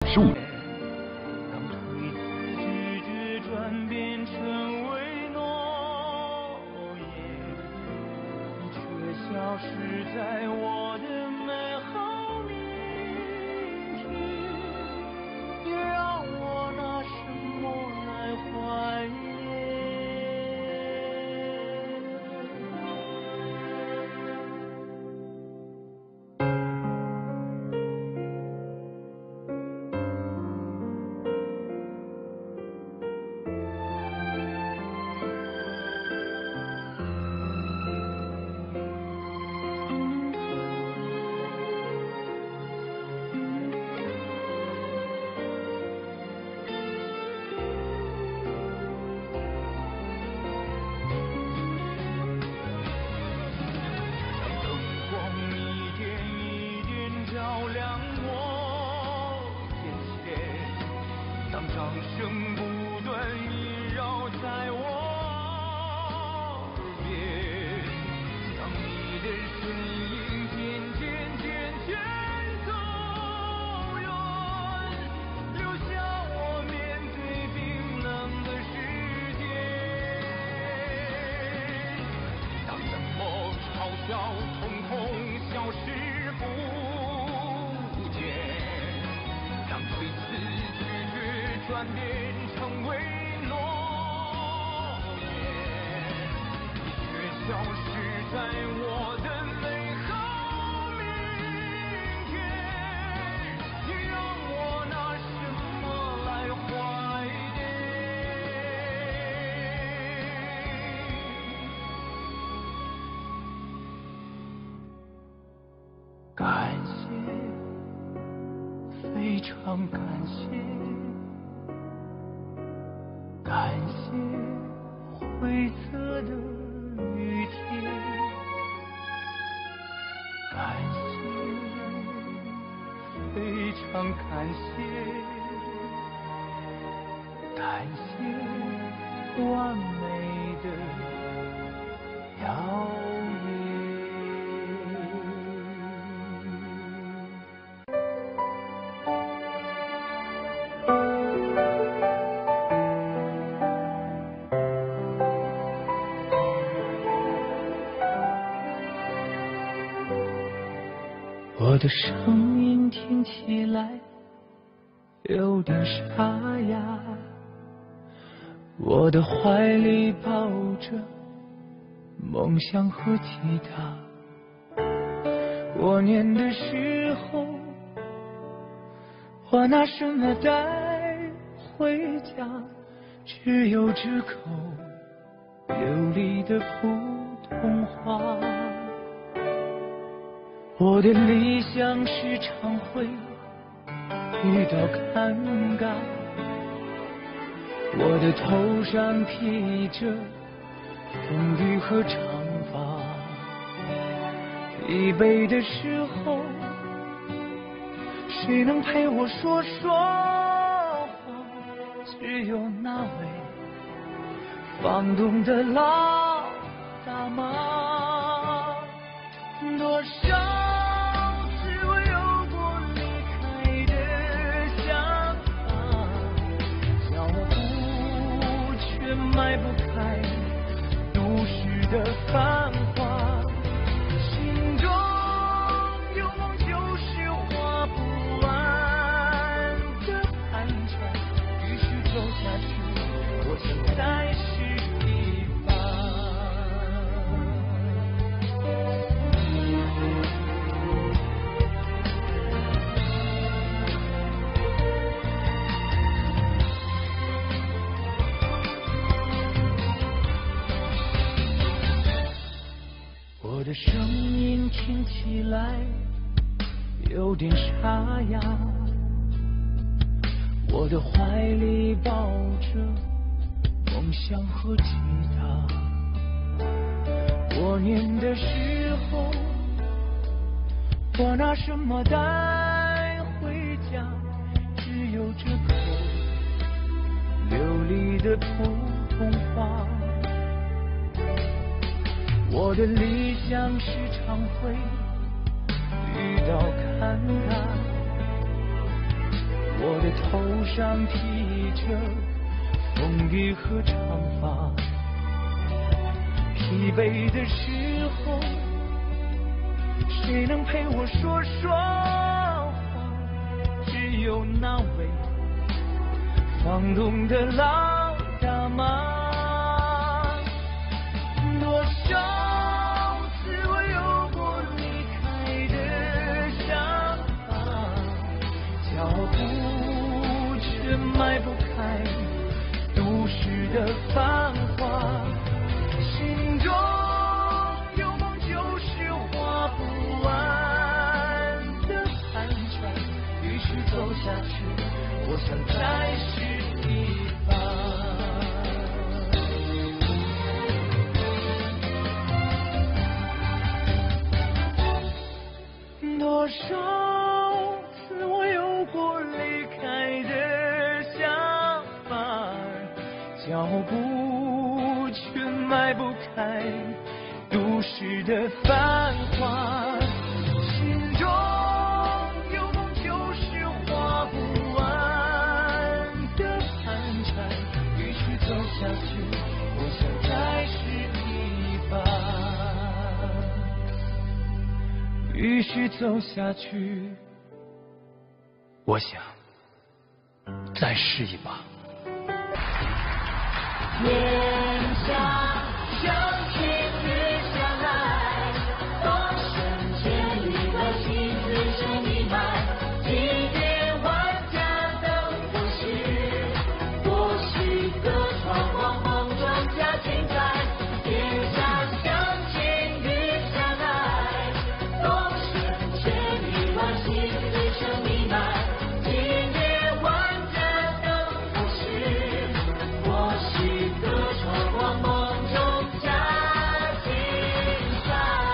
术。 当推辞拒绝转变成为诺言，你却消失在我的美好明天，也让我拿什么来怀念？掌声不断萦绕在我耳边，当你的身影渐走远，留下我面对冰冷的世界。当冷漠、嘲笑、瞳孔消失不见，当推辞转变成为诺言，你却消失在我的美好明天，你让我拿什么来怀念？感谢，非常感谢。感谢灰色的雨天，感谢，非常感谢，感谢完美的谣言。我的声音听起来有点沙哑，我的怀里抱着梦想和吉他。过年的时候，我拿什么带回家？只有这口流利的普通话。我的理想时常会遇到尴尬，我的头上披着风雨和长发，疲惫的时候，谁能陪我说说话？只有那位房东的老大妈。多少迈不开都市的繁华，心中有梦就是画不完的盘缠，继续走下去，我现在是一半。我的声音听起来有点沙哑，我的怀里抱着梦想和吉他。过年的时候，我拿什么带回家？只有这口流利的普通话。我的理想时常会遇到坎坷， 我的头上披着风雨和长发，疲惫的时候，谁能陪我说说话？只有那位放纵的老大妈。多少次我有过离开的想法，脚步却迈不开都市的繁华，心中有梦就是画不完的盘缠，于是走下去，我想再试一把。多少次我有过离开的想法，脚步却迈不开都市的繁华，心中有梦就是画不完的盘缠，于是走下去，我想再试一把，于是走下去，我想再试一把。 天下相亲日相爱，多深千里的心思深弥漫，今夜万家灯火时，或许歌窗望梦中加精彩。天下相亲日相爱，多深千里的心思深弥漫，今夜万家灯火时，或许歌窗望梦中加精彩。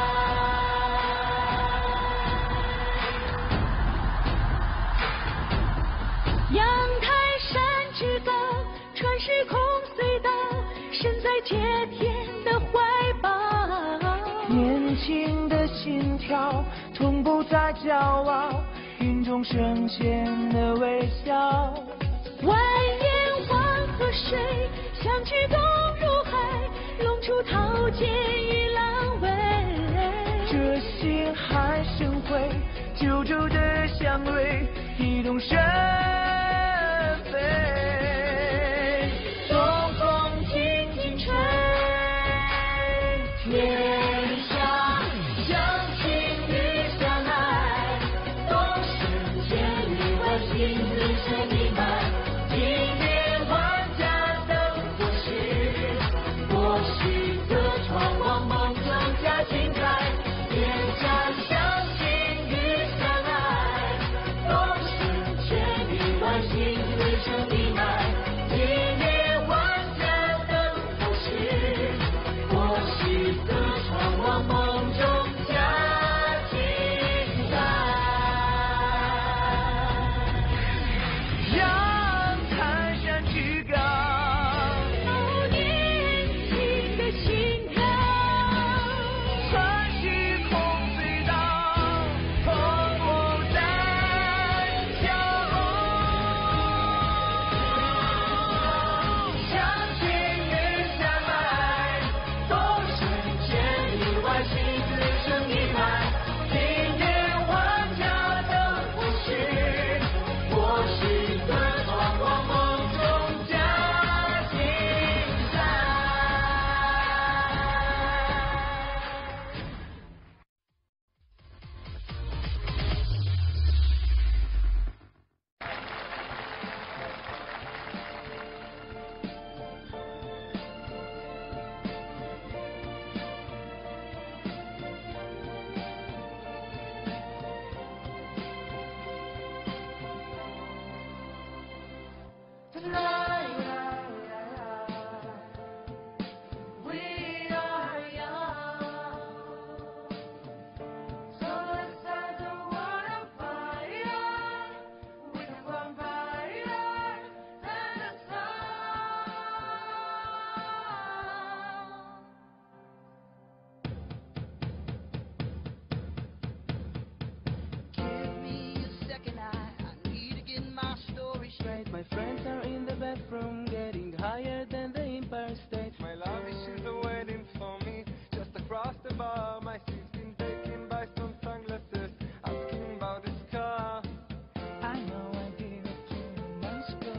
阳台山之高，穿时空隧道，身在铁天的怀抱。 年轻的心跳，同步在骄傲，云中升迁的微笑。 蜿蜒黄河水，相聚动如海，弄出桃涧与狼尾。 这心还生辉，久久的香味，一动身飞。东风轻轻吹， 天下相亲日相爱，多深千里的心思深弥漫，今夜万家灯火时，或许歌窗望梦中加精彩。天下相亲日相爱，多深千里的心思深弥漫，今夜万家灯火时，或许歌窗望梦中加精彩。 阳台山之高， 哦，年轻的心跳， 穿时空隧道，同步在骄傲。 相亲日相爱，多深千里外心思深弥漫，今夜万家灯火时，或许歌窗望梦中加精彩。 We are young, so let's set the world on fire. We can burn brighter than the sun. Give me a second, I need to get my story. Straight. My friends are in the bathroom, getting higher than the Empire State. My love is waiting for me just across the bar. My seat's been taken by some sunglasses, asking about his car. I know I did it 2 months ago.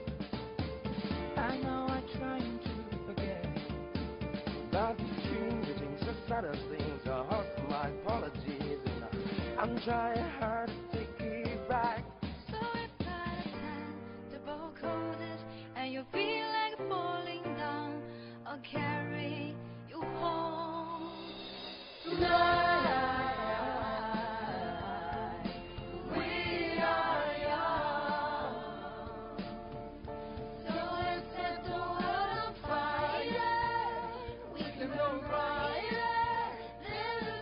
I know I'm trying to forget. But between the things, the subtle things, I offer my apologies, and I'm trying hard to take it back. So if by the time the boat closes and you feel like falling down, I'll carry you home. Tonight, we are young. So let's set the world on fire. We can go brighter than the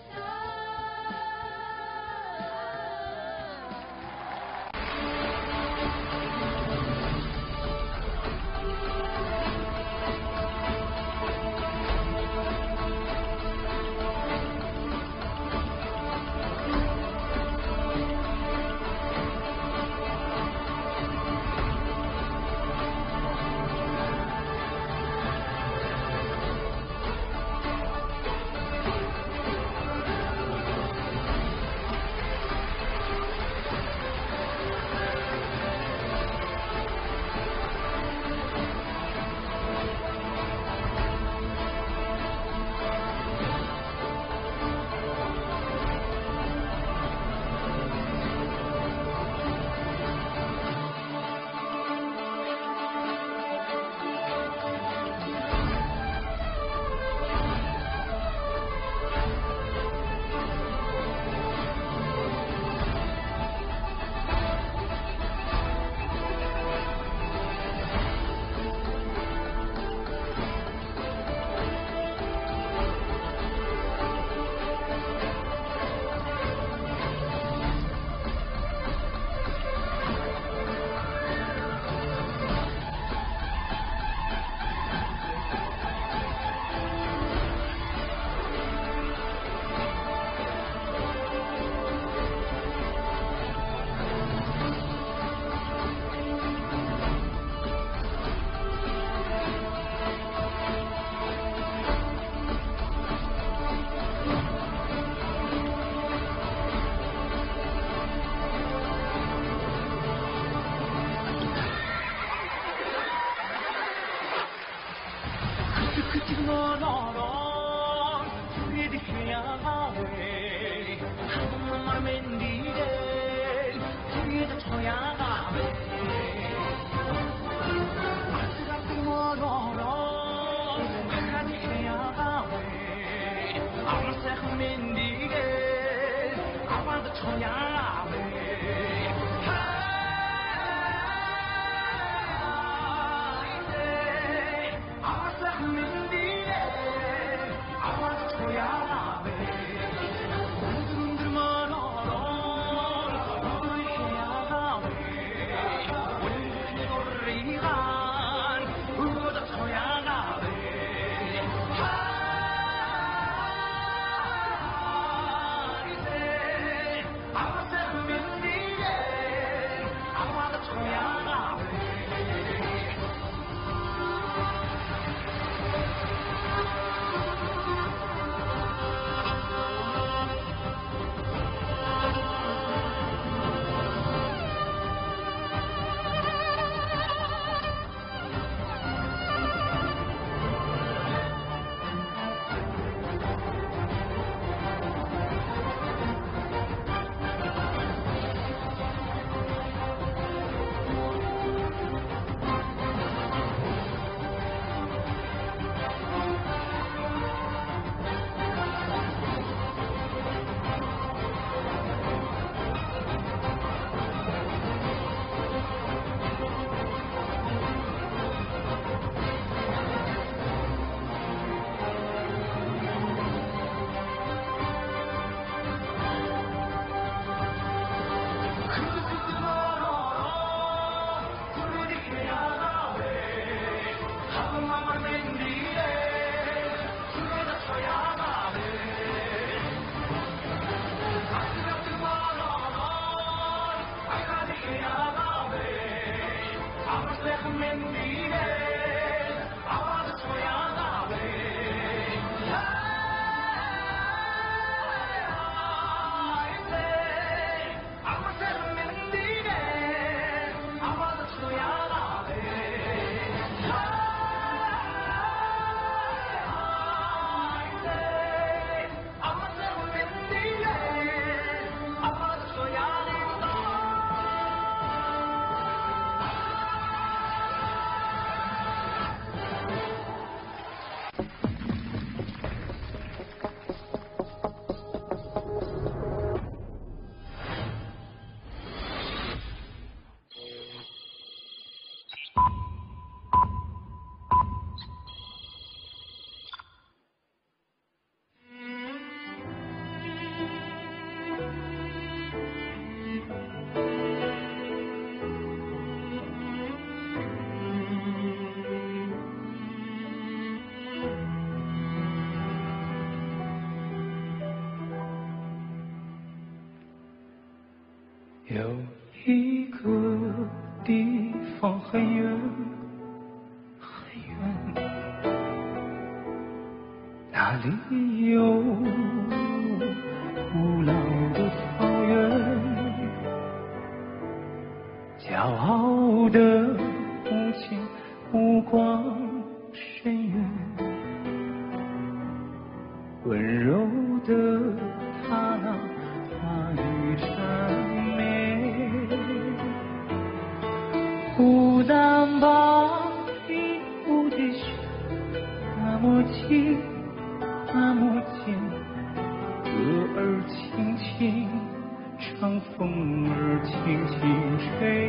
有一个地方很远很远，那里有古老的草原，骄傲的母亲目光深远，温柔的她那话语缠不但把皮肤的雪那么轻那么紧，歌儿轻轻唱，风儿轻轻吹。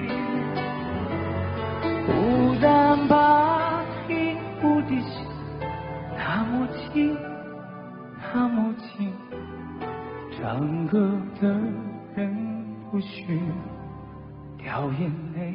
不但把皮肤的雪那么轻那么紧，唱歌的人不许掉眼泪。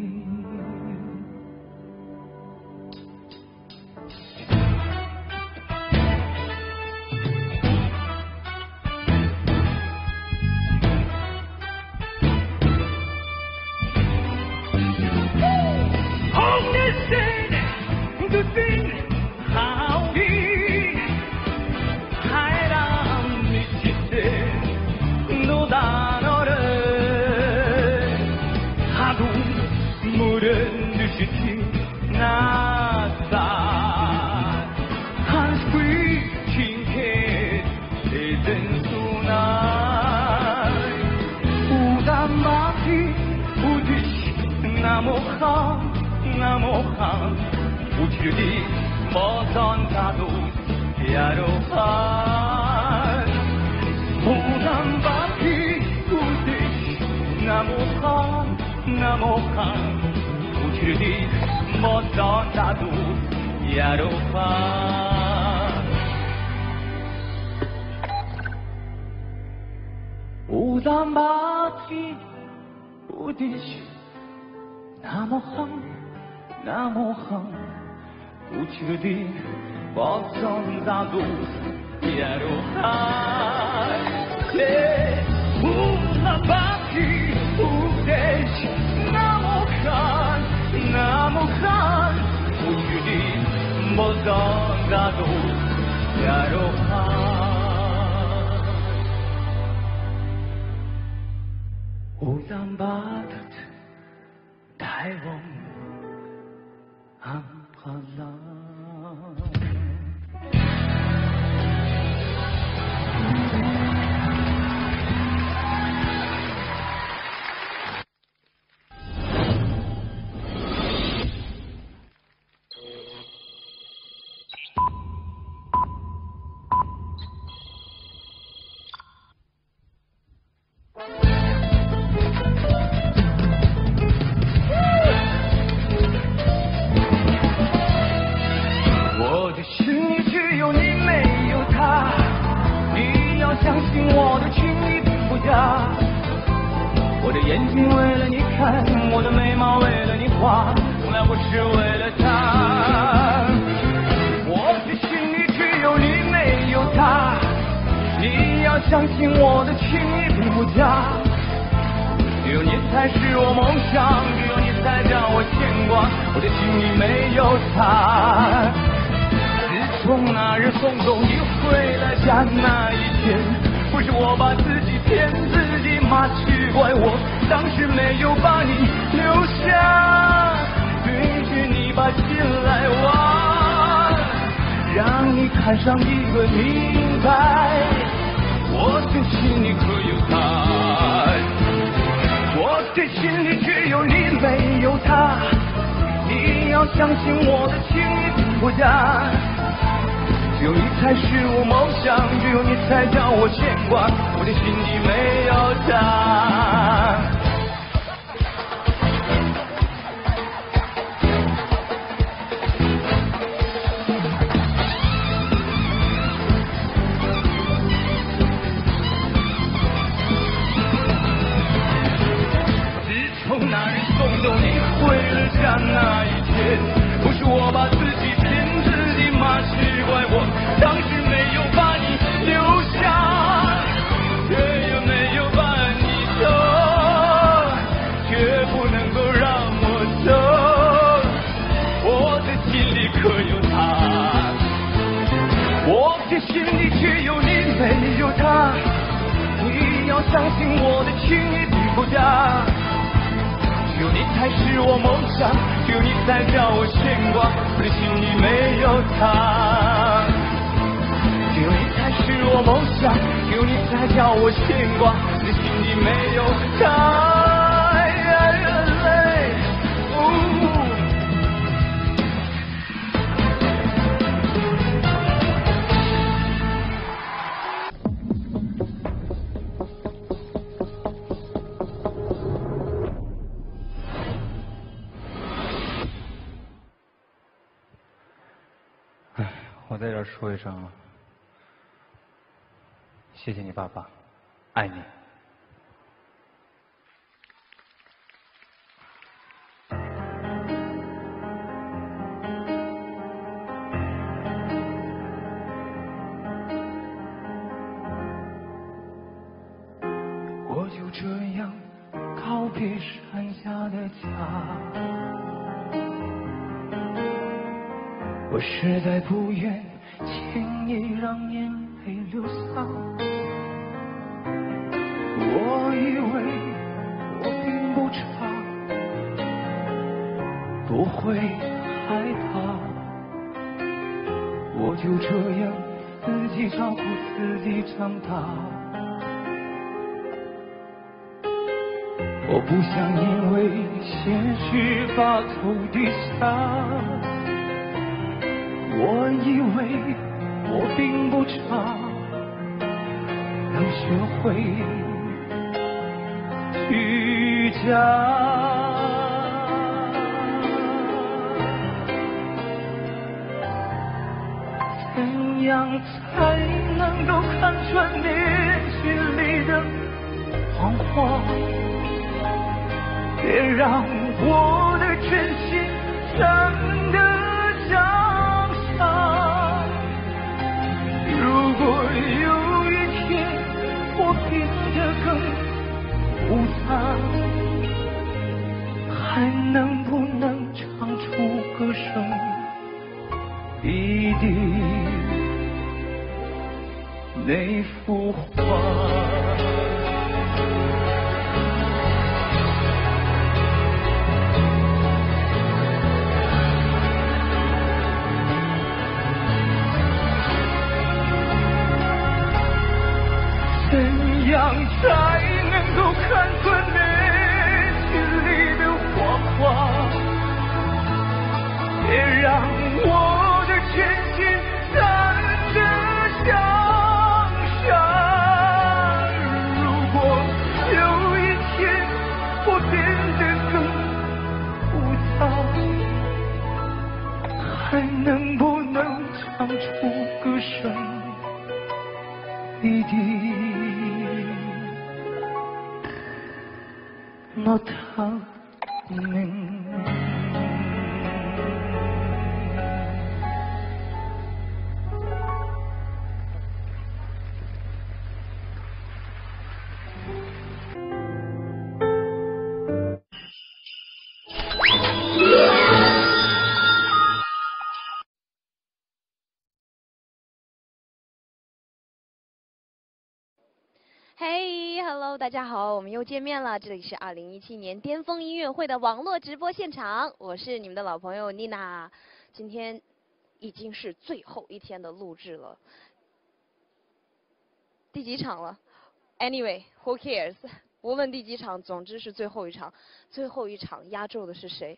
不但把皮肤的雪那么横那么横，不确定我从大路也都还。不但把皮肤的雪那么横那么横，不确定我从大路也都还。不但把它带往安帕拉。我的眼睛为了你看，我的眉毛为了你画，从来不是为了他。我的心里只有你没有他，你要相信我的情意并不假，只有你才是我梦想，只有你才让我牵挂。 挂，我的心里没有他。自从那日送走你回了家那一天，不是我把自己骗自己吗？奇怪，我当时没有把你留下，允许你把心来挖，让你看上一个明白，我的心里可有他，我的心里只有你没有他，你要相信我的情义不假，只有你才是我梦想，只有你才叫我牵挂，我的心里没有他。自从那日送走你回了家那一天，不是我把自己骗自己吗？奇怪，我当时没有把你留下，却也没有把你走，却不能够让我走，我的心里可有他，我的心里却有你没有他，你要相信我的情义不假，只有你才是我梦想，只有你才叫我牵挂，我的心里没有他，只有你才是我梦想，只有你才叫我牵挂，我的心里没有他。我在这儿说一声，谢谢你爸爸，爱你。我就这样告别山下的家，我实在不愿轻易让眼泪流洒，我以为我并不差，不会害怕，我就这样自己照顾自己长大，我不想因为现实把头低下，我以为我并不差，要学会虚假。怎样才能够看穿你心里的谎话？别让我的真心真的像傻。如果有一天我变得更复杂，还能不能唱出歌声一地那幅画？怎样才能够看穿你心里的谎话？别让我的真心淡得像沙。如果有一天我变得更复杂，还能不能唱出歌声一地那他们？ Hello， 大家好，我们又见面了。这里是2017年巅峰音乐会的网络直播现场，我是你们的老朋友妮娜。今天已经是最后一天的录制了，第几场了 ？Anyway，who cares？ 无论第几场，总之是最后一场。最后一场压轴的是谁？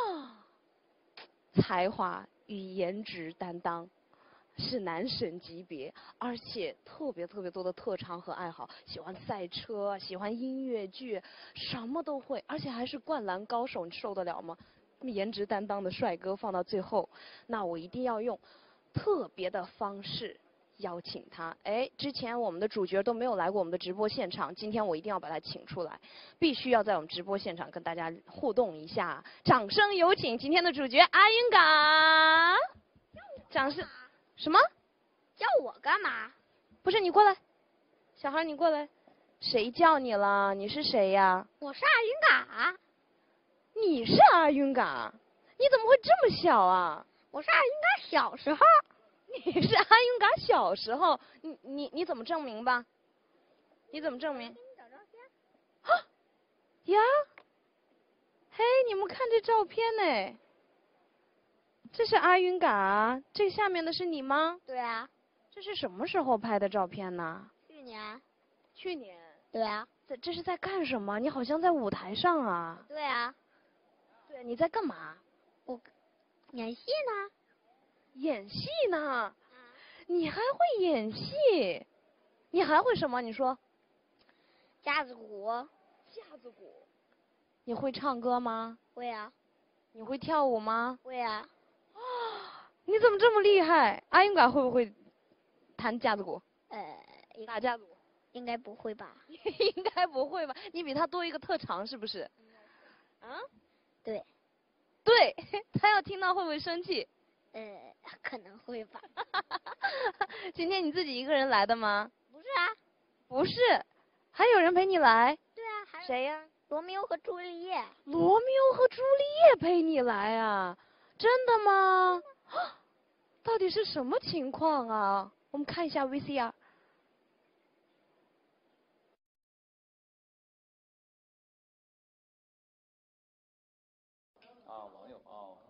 才华与颜值担当。是男神级别，而且特别多的特长和爱好，喜欢赛车，喜欢音乐剧，什么都会，而且还是灌篮高手，你受得了吗？颜值担当的帅哥放到最后，那我一定要用特别的方式邀请他。哎，之前我们的主角都没有来过我们的直播现场，今天我一定要把他请出来，必须要在我们直播现场跟大家互动一下。掌声有请今天的主角阿云嘎，掌声。什么？ 叫我干嘛？ 不是你过来，小孩你过来。谁叫你了？你是谁呀？ 我是阿云嘎。 你是阿云嘎？你怎么会这么小啊？ 我是阿云嘎小时候。 你是阿云嘎小时候？你怎么证明吧？你怎么证明？ 给你找照片。 啊呀？嘿，你们看这照片呢？这是阿云嘎，这下面的是你吗？ 对啊。 这是什么时候拍的照片呢？ 去年。 去年。 对啊。 这是在干什么？你好像在舞台上啊。 对啊。 对，你在干嘛？ 我演戏呢。 演戏呢？你还会演戏？你还会什么？你说。 架子鼓。 架子鼓。你会唱歌吗？ 会啊。 你会跳舞吗？ 会啊。 你怎么这么厉害？阿云嘎会不会弹架子鼓？打架子鼓？ 应该不会吧？ 应该不会吧？你比他多一个特长是不是？啊？ 对。 对，他要听到会不会生气？ 可能会吧。 今天你自己一个人来的吗？ 不是啊。 不是，还有人陪你来？ 对啊，还有谁呀？ 罗密欧和朱丽叶。 罗密欧和朱丽叶陪你来啊？真的吗？到底是什么情况啊？我们看一下 VCR。 网友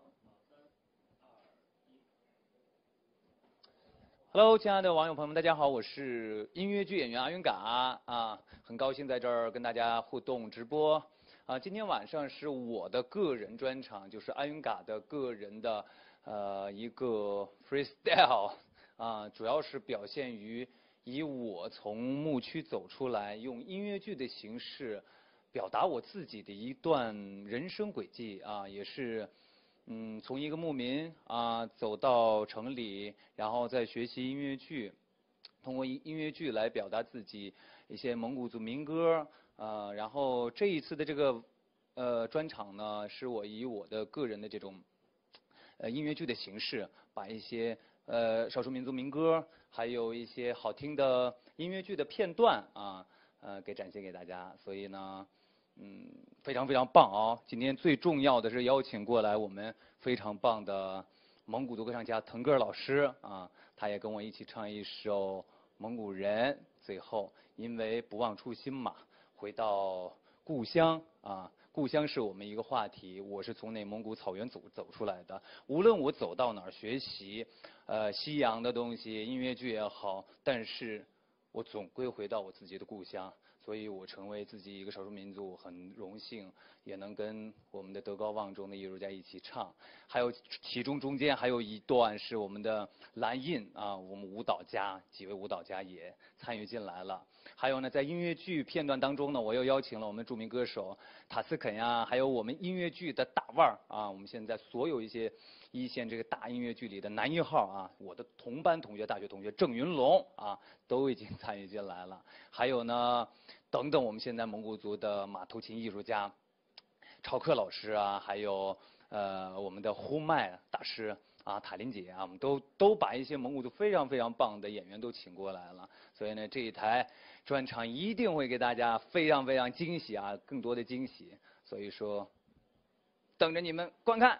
Hello， 亲爱的网友朋友们，大家好，我是音乐剧演员阿云嘎啊，很高兴在这儿跟大家互动直播啊。今天晚上是我的个人专场，就是阿云嘎的个人的一个 freestyle 啊，主要是表现于以我从牧区走出来，用音乐剧的形式表达我自己的一段人生轨迹啊，也是从一个牧民啊走到城里，然后再学习音乐剧，通过音乐剧来表达自己一些蒙古族民歌然后这一次的这个专场呢，是我以我的个人的这种音乐剧的形式，把一些少数民族民歌，还有一些好听的音乐剧的片段啊给展现给大家，所以呢非常棒哦！今天最重要的是邀请过来我们非常棒的蒙古族歌唱家腾格尔老师啊，他也跟我一起唱一首蒙古人。最后，因为不忘初心嘛，回到故乡啊，故乡是我们一个话题。我是从内蒙古草原走出来的，无论我走到哪儿学习，西洋的东西，音乐剧也好，但是我总归回到我自己的故乡。所以我成为自己一个少数民族，很荣幸也能跟我们的德高望重的艺术家一起唱。还有其中间还有一段是我们的蓝印啊，我们舞蹈家几位舞蹈家也参与进来了。还有呢，在音乐剧片段当中呢，我又邀请了我们著名歌手塔斯肯呀，还有我们音乐剧的大腕儿啊，我们现在所有一些一线这个大音乐剧里的男一号啊，我的同班同学、大学同学郑云龙啊，都已经参与进来了。还有呢，等等，我们现在蒙古族的马头琴艺术家朝克老师啊，还有我们的呼麦大师啊，塔林姐啊，我们都把一些蒙古族非常棒的演员都请过来了。所以呢，这一台专场一定会给大家非常惊喜啊，更多的惊喜。所以说，等着你们观看。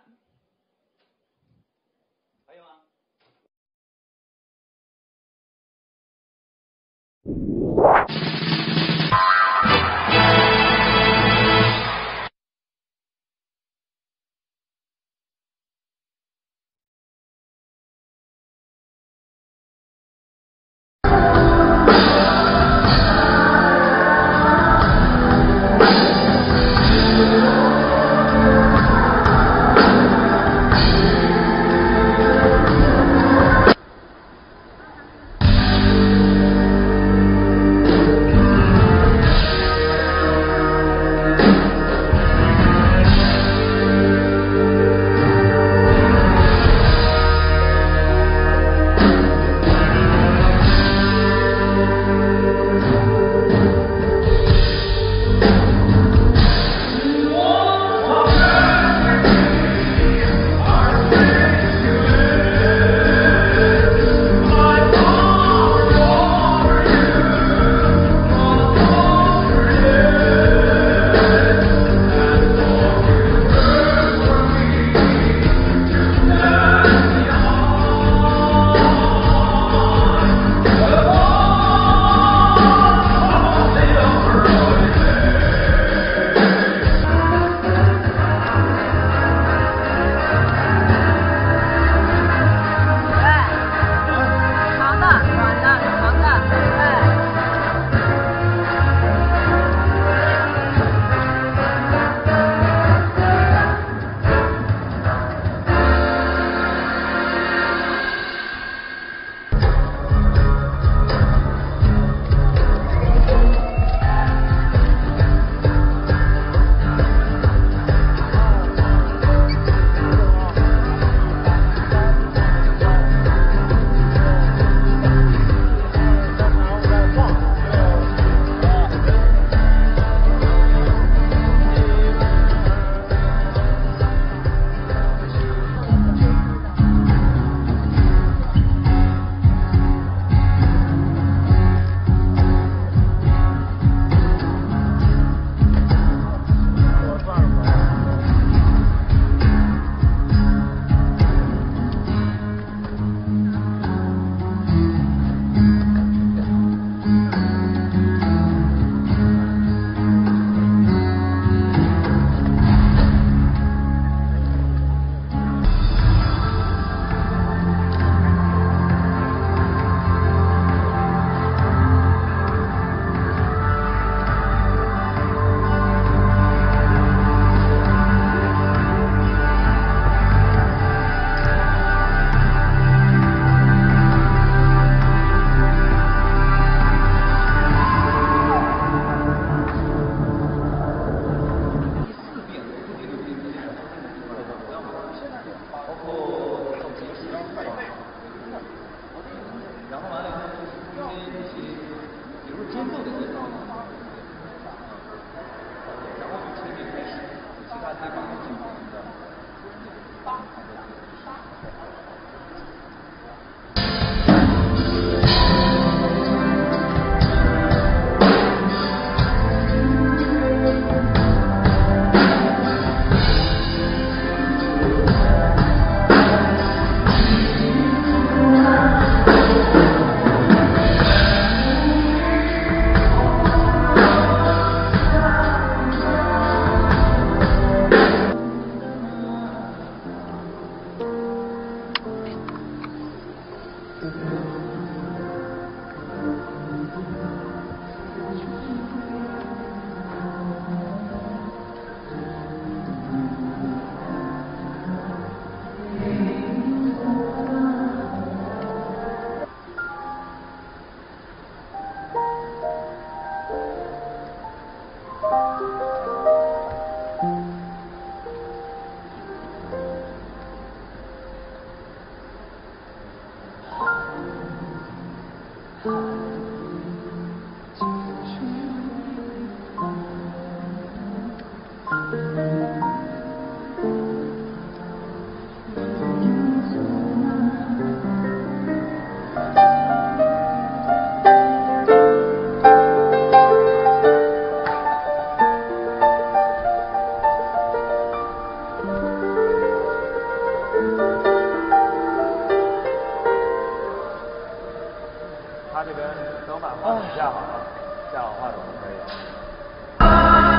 还有吗？ 他这边等把话筒架好了，架好话筒就可以了。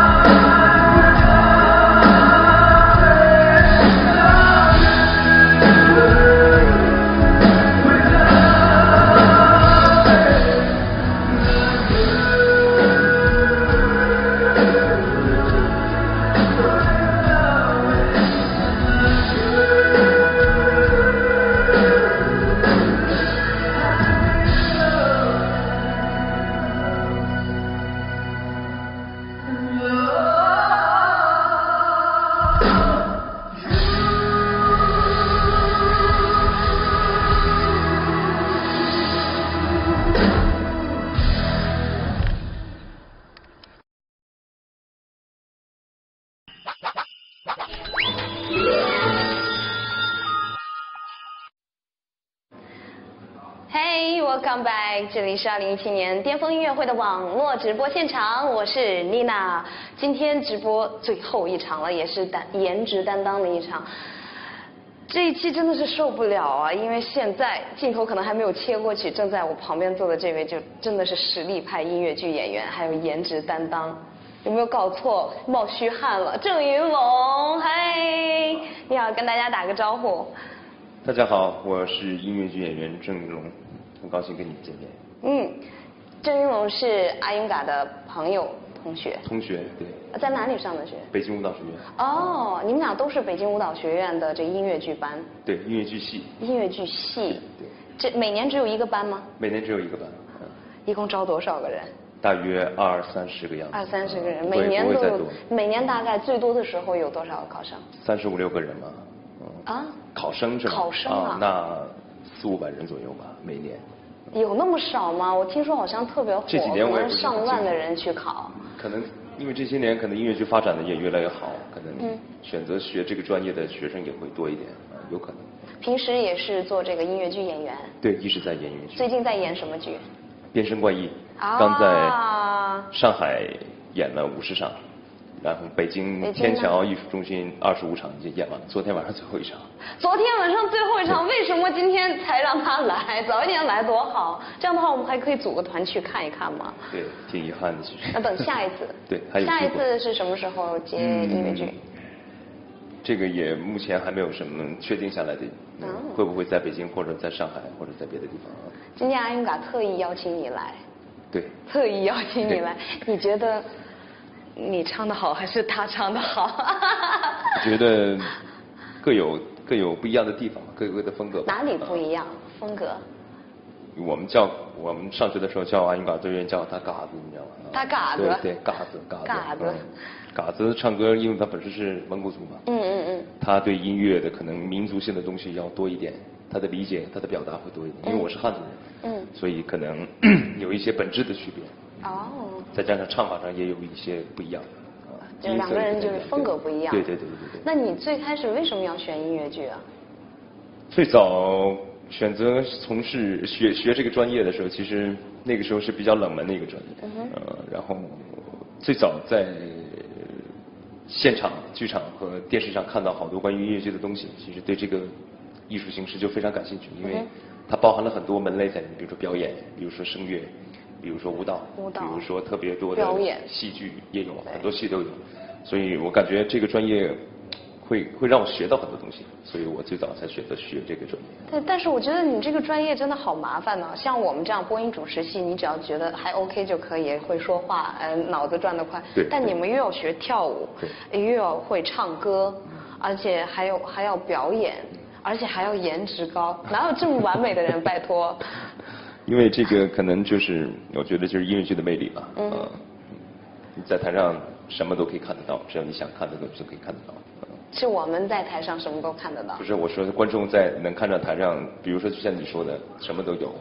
Hey, welcome back！ 这里是2017年巅峰音乐会的网络直播现场，我是妮娜。今天直播最后一场了，也是颜值担当的一场。这一期真的是受不了啊，因为现在镜头可能还没有切过去，正在我旁边坐的这位就真的是实力派音乐剧演员，还有颜值担当。有没有搞错？冒虚汗了。郑云龙，嗨，你好，跟大家打个招呼。 大家好，我是音乐剧演员郑云龙，很高兴跟你们见面。 郑云龙是阿云嘎的朋友、同学。 同学，对。 在哪里上的学？ 北京舞蹈学院。 哦，你们俩都是北京舞蹈学院的这音乐剧班。 对，音乐剧系。 音乐剧系。 对。 这每年只有一个班吗？ 每年只有一个班。 一共招多少个人？ 大约20-30个样子。 20-30个人，每年都有。每年大概最多的时候有多少个考生 ？35-36个人嘛。考生是吧？ 考生啊， 那400-500人左右吧，每年。 有那么少吗？我听说好像特别火， 这几年我也上万的人去考。 可能因为这些年可能音乐剧发展的也越来越好，可能选择学这个专业的学生也会多一点，有可能。 平时也是做这个音乐剧演员。 对，一直在演音乐剧。 最近在演什么剧？ 变身怪异，刚在上海演了50场。然后北京天桥艺术中心25场已经演完了，昨天晚上最后一场。 昨天晚上最后一场，为什么今天才让他来？早一点来多好，这样的话我们还可以组个团去看一看嘛。 对，挺遗憾的其实。 那等下一次。 对，还有下一次是什么时候接音乐剧？ 这个也目前还没有什么确定下来的，会不会在北京或者在上海或者在别的地方？ 今天阿云嘎特意邀请你来。 对。 特意邀请你来，你觉得？你唱的好还是他唱的好？ 我觉得各有不一样的地方，各有各的风格。 哪里不一样？风格？ 我们上学的时候叫阿云嘎，队员叫他嘎子，你知道吗？ 他嘎子。 对，嘎子。嘎子唱歌，因为他本身是蒙古族嘛。他对音乐的可能民族性的东西要多一点，他的理解、他的表达会多一点。因为我是汉族人。所以可能有一些本质的区别。哦。再加上唱法上也有一些不一样， 就两个人就是风格不一样。 对。 那你最开始为什么要选音乐剧啊？ 最早选择从事学这个专业的时候，其实那个时候是比较冷门的一个专业。然后最早在现场、剧场和电视上看到好多关于音乐剧的东西，其实对这个艺术形式就非常感兴趣，因为它包含了很多门类在里面，比如说表演，比如说声乐。比如说舞蹈，比如说特别多的戏剧也有，很多戏都有，所以我感觉这个专业会让我学到很多东西，所以我最早才选择学这个专业。 对，但是我觉得你这个专业真的好麻烦呢。像我们这样播音主持系，你只要觉得还 OK 就可以，会说话，脑子转得快。 对。 但你们又要学跳舞，又要会唱歌，而且还要表演，而且还要颜值高，哪有这么完美的人？拜托。 因为这个可能就是我觉得就是音乐剧的魅力吧。你在台上什么都可以看得到，只要你想看的东西都可以看得到。 是我们在台上什么都看得到。 不是，我说观众能看到台上，比如说就像你说的，什么都有，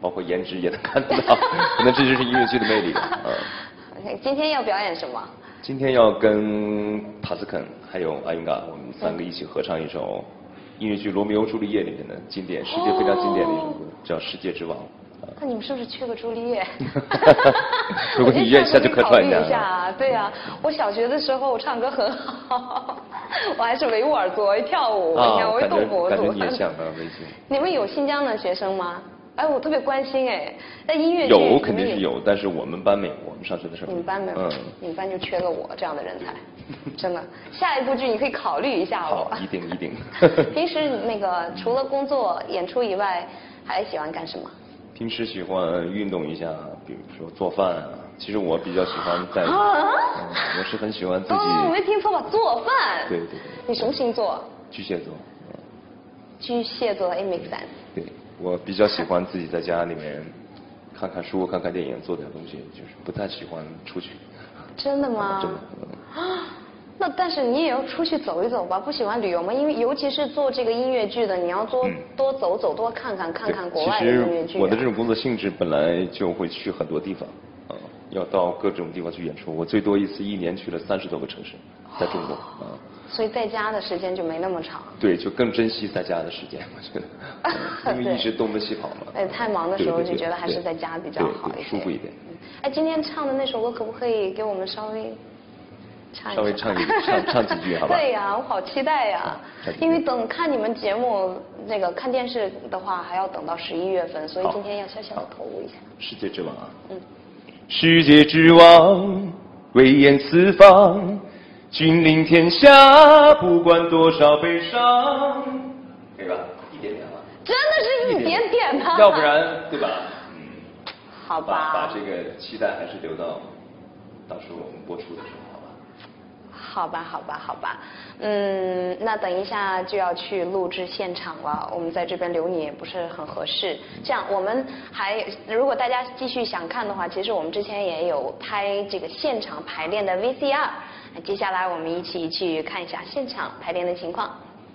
包括颜值也能看得到，可能这就是音乐剧的魅力吧。 OK， 今天要表演什么？ 今天要跟帕斯肯还有阿云嘎，我们3个一起合唱一首音乐剧《罗密欧朱丽叶》里面的经典、世界非常经典的一首歌，叫《世界之王》。 那你们是不是缺个朱丽叶？ 如果你愿意下就客串一下。 一下，对啊，我小学的时候我唱歌很好，我还是维吾尔族，会跳舞，你看我会动脖子。 感觉你也像啊，维族。 你们有新疆的学生吗？哎，我特别关心哎，在音乐剧有肯定是有，但是我们班没有，我们上学的时候。 你们班没有？你们班就缺个我这样的人才，真的。下一部剧你可以考虑一下我。 好，一定一定。 平时那个除了工作演出以外，还喜欢干什么？ 平时喜欢运动一下，比如说做饭啊。其实我比较喜欢在，我是很喜欢自己。 我没听错吧？做饭。 对对对。 你什么星座？ 巨蟹座。 巨蟹座 ，it makes sense。 对，我比较喜欢自己在家里面看看书、看看电影，做点东西，就是不太喜欢出去。 真的吗？ 真的。 那但是你也要出去走一走吧，不喜欢旅游吗？因为尤其是做这个音乐剧的，你要多走走，多看看国外的音乐剧。 其实我的这种工作性质本来就会去很多地方，要到各种地方去演出。我最多一年去了30多个城市，在中国啊。 所以在家的时间就没那么长。 对，就更珍惜在家的时间，我觉得，因为一直东奔西跑嘛。 哎，太忙的时候就觉得还是在家比较好一些， 舒服一点。 哎，今天唱的那首歌可不可以给我们稍微唱几句好吧？ 对呀，我好期待呀！因为等看你们节目，那个看电视的话还要等到11月份，所以今天要小小的透露一下。 世界之王啊！世界之王，威严四方。君临天下，不管多少悲伤，可以吧？一点点吧。 真的是一点点吗？ 要不然，对吧？ 好吧。 把这个期待还是留到时候我们播出的时候，好吧？ 好吧。那等一下就要去录制现场了，我们在这边留你也不是很合适。这样，我们如果大家继续想看的话，其实我们之前也有拍这个现场排练的 VCR。接下来我们一起去看一下现场排练的情况。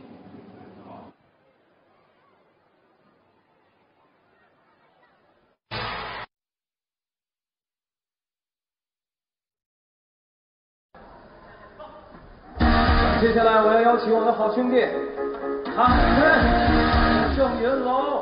接下来我要邀请我的好兄弟唐晨、郑云龙。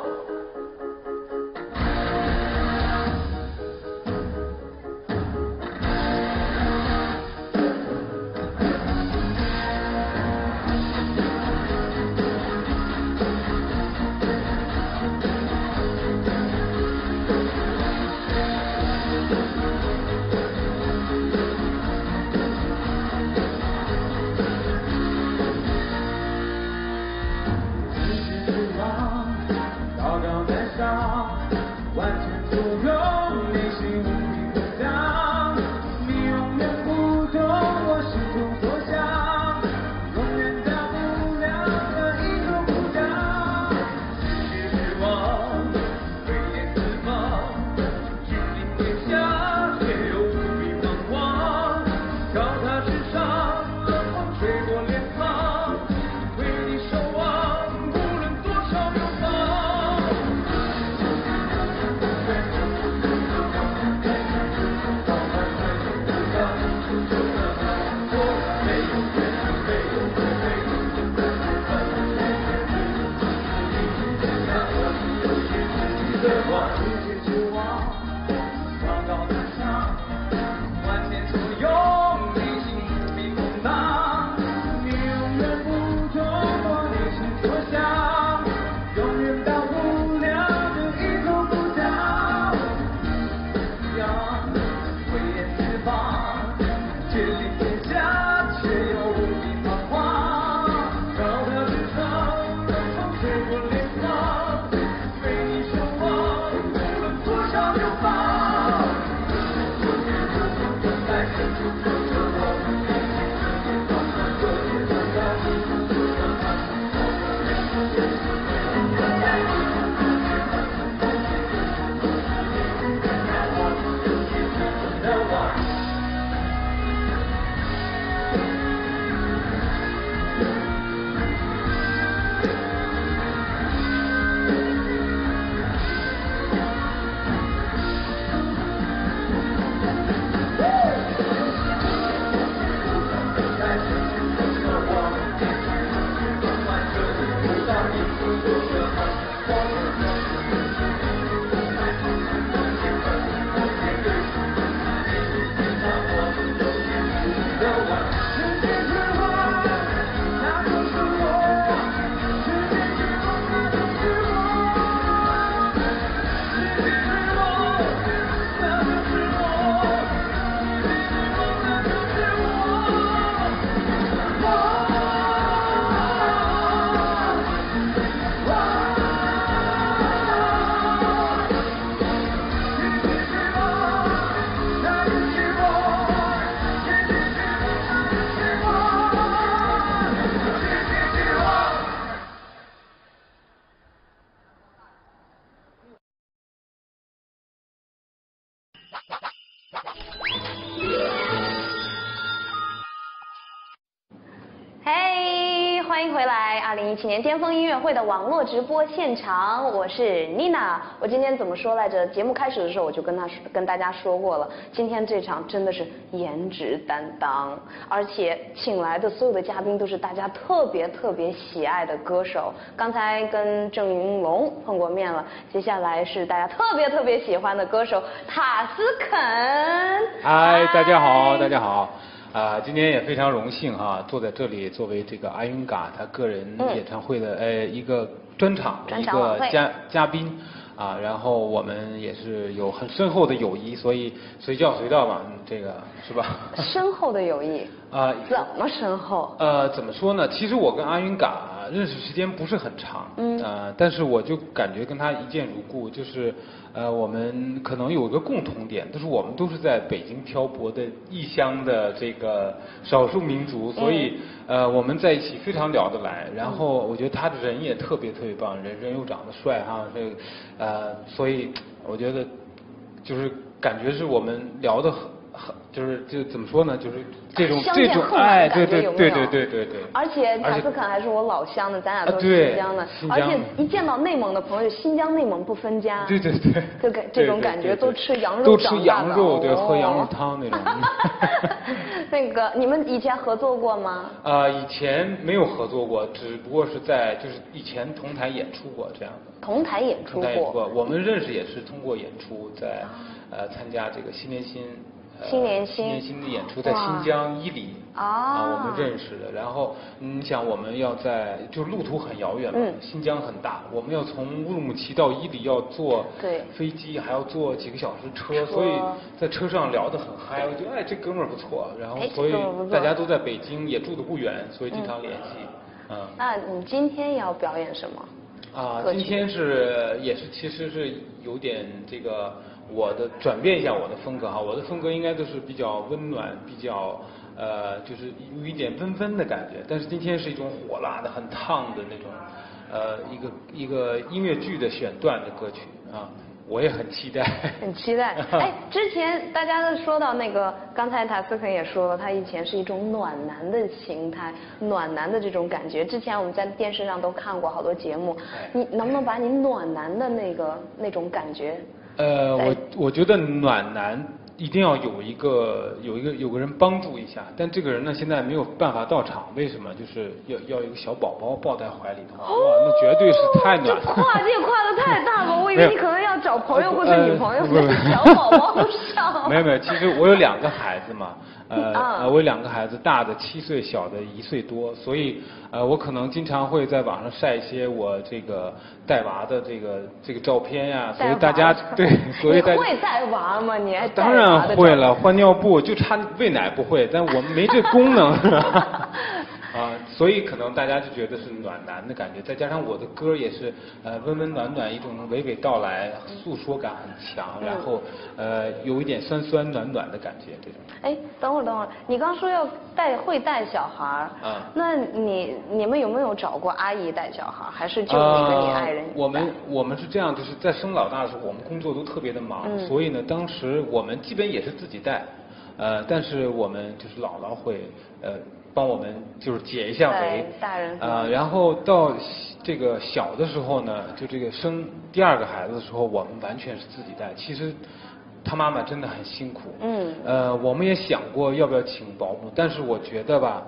嘿，欢迎回来！2017年巅峰音乐会的网络直播现场，我是妮娜。我今天怎么说来着？节目开始的时候我就跟大家说过了，今天这场真的是颜值担当，而且请来的所有的嘉宾都是大家特别喜爱的歌手。刚才跟郑云龙碰过面了，接下来是大家特别喜欢的歌手塔斯肯。 嗨，大家好，大家好。今天也非常荣幸哈，坐在这里作为这个阿云嘎他个人演唱会的一个专场的一个嘉宾啊，然后我们也是有很深厚的友谊，所以随叫随到嘛，这个是吧？ 深厚的友谊怎么深厚？ 怎么说呢？其实我跟阿云嘎认识时间不是很长，但是我就感觉跟他一见如故，就是我们可能有一个共同点，就是我们都是在北京漂泊的异乡的这个少数民族，所以我们在一起非常聊得来。然后我觉得他的人也特别棒，人又长得帅哈，这个所以我觉得就是感觉是我们聊得很就怎么说呢，就是这种哎，对。 而且塔斯肯还是我老乡的，咱俩都是新疆的，而且一见到内蒙的朋友，新疆内蒙不分家， 对， 就这种感觉，都吃羊肉都吃羊肉，对，喝羊肉汤那种。 那个你们以前合作过吗？ 以前没有合作过，只不过是在就是以前同台演出过这样的。 同台演出过， 我们认识也是通过演出，在参加这个新年新的演出，在新疆伊犁我们认识的。然后你想我们要就是路途很遥远嘛，新疆很大，我们要从乌鲁木齐到伊犁要坐飞机，还要坐几个小时车，所以在车上聊得很嗨。我觉得这哥们儿不错，然后所以大家都在北京，也住得不远，所以经常联系。 那你今天要表演什么？ 今天其实是有点这个转变一下我的风格哈，我的风格应该都是比较温暖，比较就是有一点纷的感觉，但是今天是一种火辣的、很烫的那种一个音乐剧的选段的歌曲啊。我也很期待， 很期待。之前大家都说到那个，刚才塔斯肯也说了，他以前是一种暖男的形态，暖男的这种感觉。之前我们在电视上都看过好多节目，你能不能把你暖男的那种感觉？ 我觉得暖男一定要有个人帮助一下，但这个人呢现在没有办法到场，为什么？就是要一个小宝宝抱在怀里头，哇，那绝对是太暖了。 这跨界跨得太大了，我以为你可能要找朋友或者女朋友，小宝宝上。 没有，其实我有2个孩子嘛，我有2个孩子，大的7岁，小的1岁多，所以我可能经常会在网上晒一些我这个带娃的这个照片呀，所以大家所以你会带娃吗？你还当然会了，换尿布就差喂奶不会，但我们没这功能。所以可能大家就觉得是暖男的感觉，再加上我的歌也是温暖一种娓娓道来，诉说感很强，然后有一点酸暖的感觉这种。 等会儿，你刚说要会带小孩那你们有没有找过阿姨带小孩，还是就你跟你爱人？ 我们是这样，就是在生老大的时候，我们工作都特别的忙，所以呢，当时我们基本也是自己带，但是我们就是姥姥会帮我们就是解一下围， 大人然后到这个小的时候呢，就这个生第2个孩子的时候，我们完全是自己带。其实他妈妈真的很辛苦，我们也想过要不要请保姆，但是我觉得吧，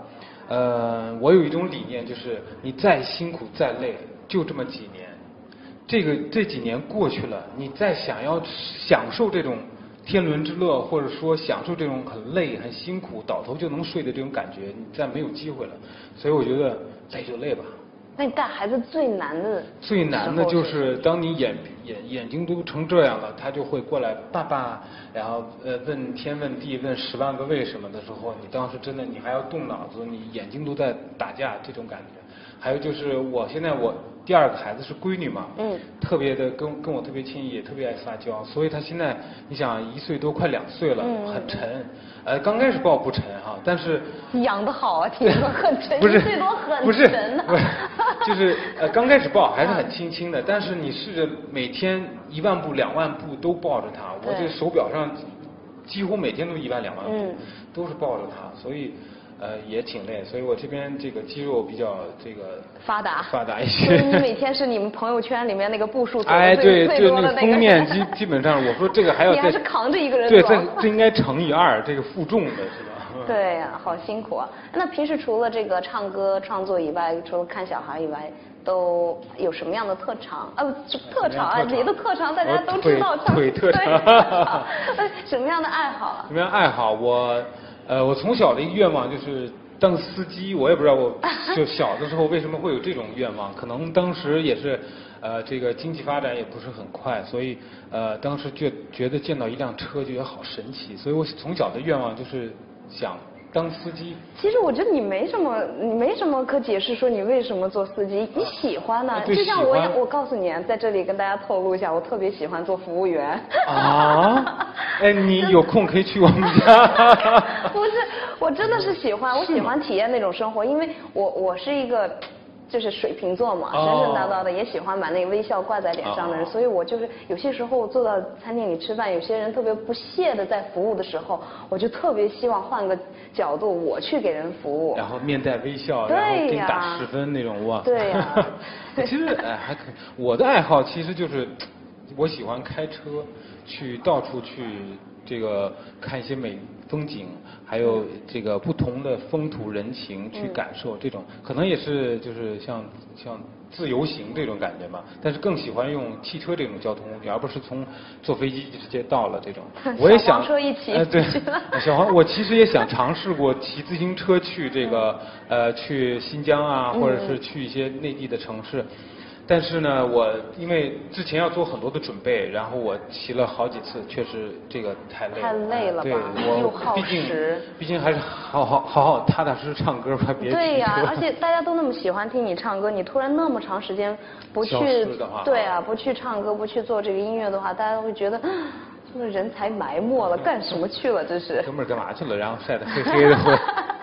我有一种理念，就是你再辛苦再累，就这么几年，这几年过去了，你再想要享受这种天伦之乐，或者说享受这种很累很辛苦倒头就能睡的这种感觉，你再没有机会了。所以我觉得累就累吧。 那你带孩子最难的？ 最难的就是当你眼睛都成这样了，他就会过来爸爸，然后问天问地问10万个为什么的时候，你当时真的你还要动脑子，你眼睛都在打架这种感觉。还有就是我现在第2个孩子是闺女嘛，特别的跟我特别亲，也特别爱撒娇，所以她现在你想1岁多快2岁了，很沉。刚开始抱不沉哈，但是养得好啊，听说很沉， 不是最多很不是沉呢。 就是刚开始抱还是很轻轻的，但是你试着每天1万步2万步都抱着她，我这手表上几乎每天都1万2万步，都是抱着她，所以也挺累，所以我这边这个肌肉比较这个发达一些。 所以你每天是你们朋友圈里面那个步数走的最多的那个封面基本上，我说这个还要你还是扛着一个人对， 走。 这应该乘以2，这个负重的是吧？ 对呀，好辛苦啊！那平时除了这个唱歌创作以外，除了看小孩以外，都有什么样的特长？特长啊，你的特长大家都知道， 腿特长。 什么样的爱好啊？ 什么样爱好？我从小的一个愿望就是当司机，我也不知道我就小的时候为什么会有这种愿望，可能当时也是这个经济发展也不是很快，所以当时觉得见到一辆车就觉得好神奇，所以我从小的愿望就是想当司机。 其实我觉得你没什么可解释说你为什么做司机，你喜欢呢？就像我告诉你，在这里跟大家透露一下，我特别喜欢做服务员。 啊？哎，你有空可以去我们家。 不是，我真的是喜欢，我喜欢体验那种生活，因为我是一个。就是水瓶座嘛，神神叨叨的，也喜欢把那个微笑挂在脸上的人，所以我就是有些时候坐到餐厅里吃饭，有些人特别不屑的在服务的时候，我就特别希望换个角度，我去给人服务， 然后面带微笑，然后给你打10分那种哇。 对呀。 其实还可以，我的爱好其实就是我喜欢开车去到处去这个看一些美风景，还有这个不同的风土人情去感受这种，可能也是就是像自由行这种感觉吧，但是更喜欢用汽车这种交通工具，而不是坐飞机直接到了这种。我也想小黄车一骑。 对，小黄，我其实也想尝试过骑自行车去这个去新疆啊，或者是去一些内地的城市。但是呢，我因为之前要做很多的准备，然后我骑了好几次，确实这个太累了。 吧？ 对， 又耗时。 毕竟还是好踏踏实实唱歌吧，别。 对呀，而且大家都那么喜欢听你唱歌，你突然那么长时间不去，对啊，不去唱歌，不去做这个音乐的话，大家都会觉得这个人才埋没了，干什么去了？这是。 哥们儿干嘛去了？然后晒得黑黑的。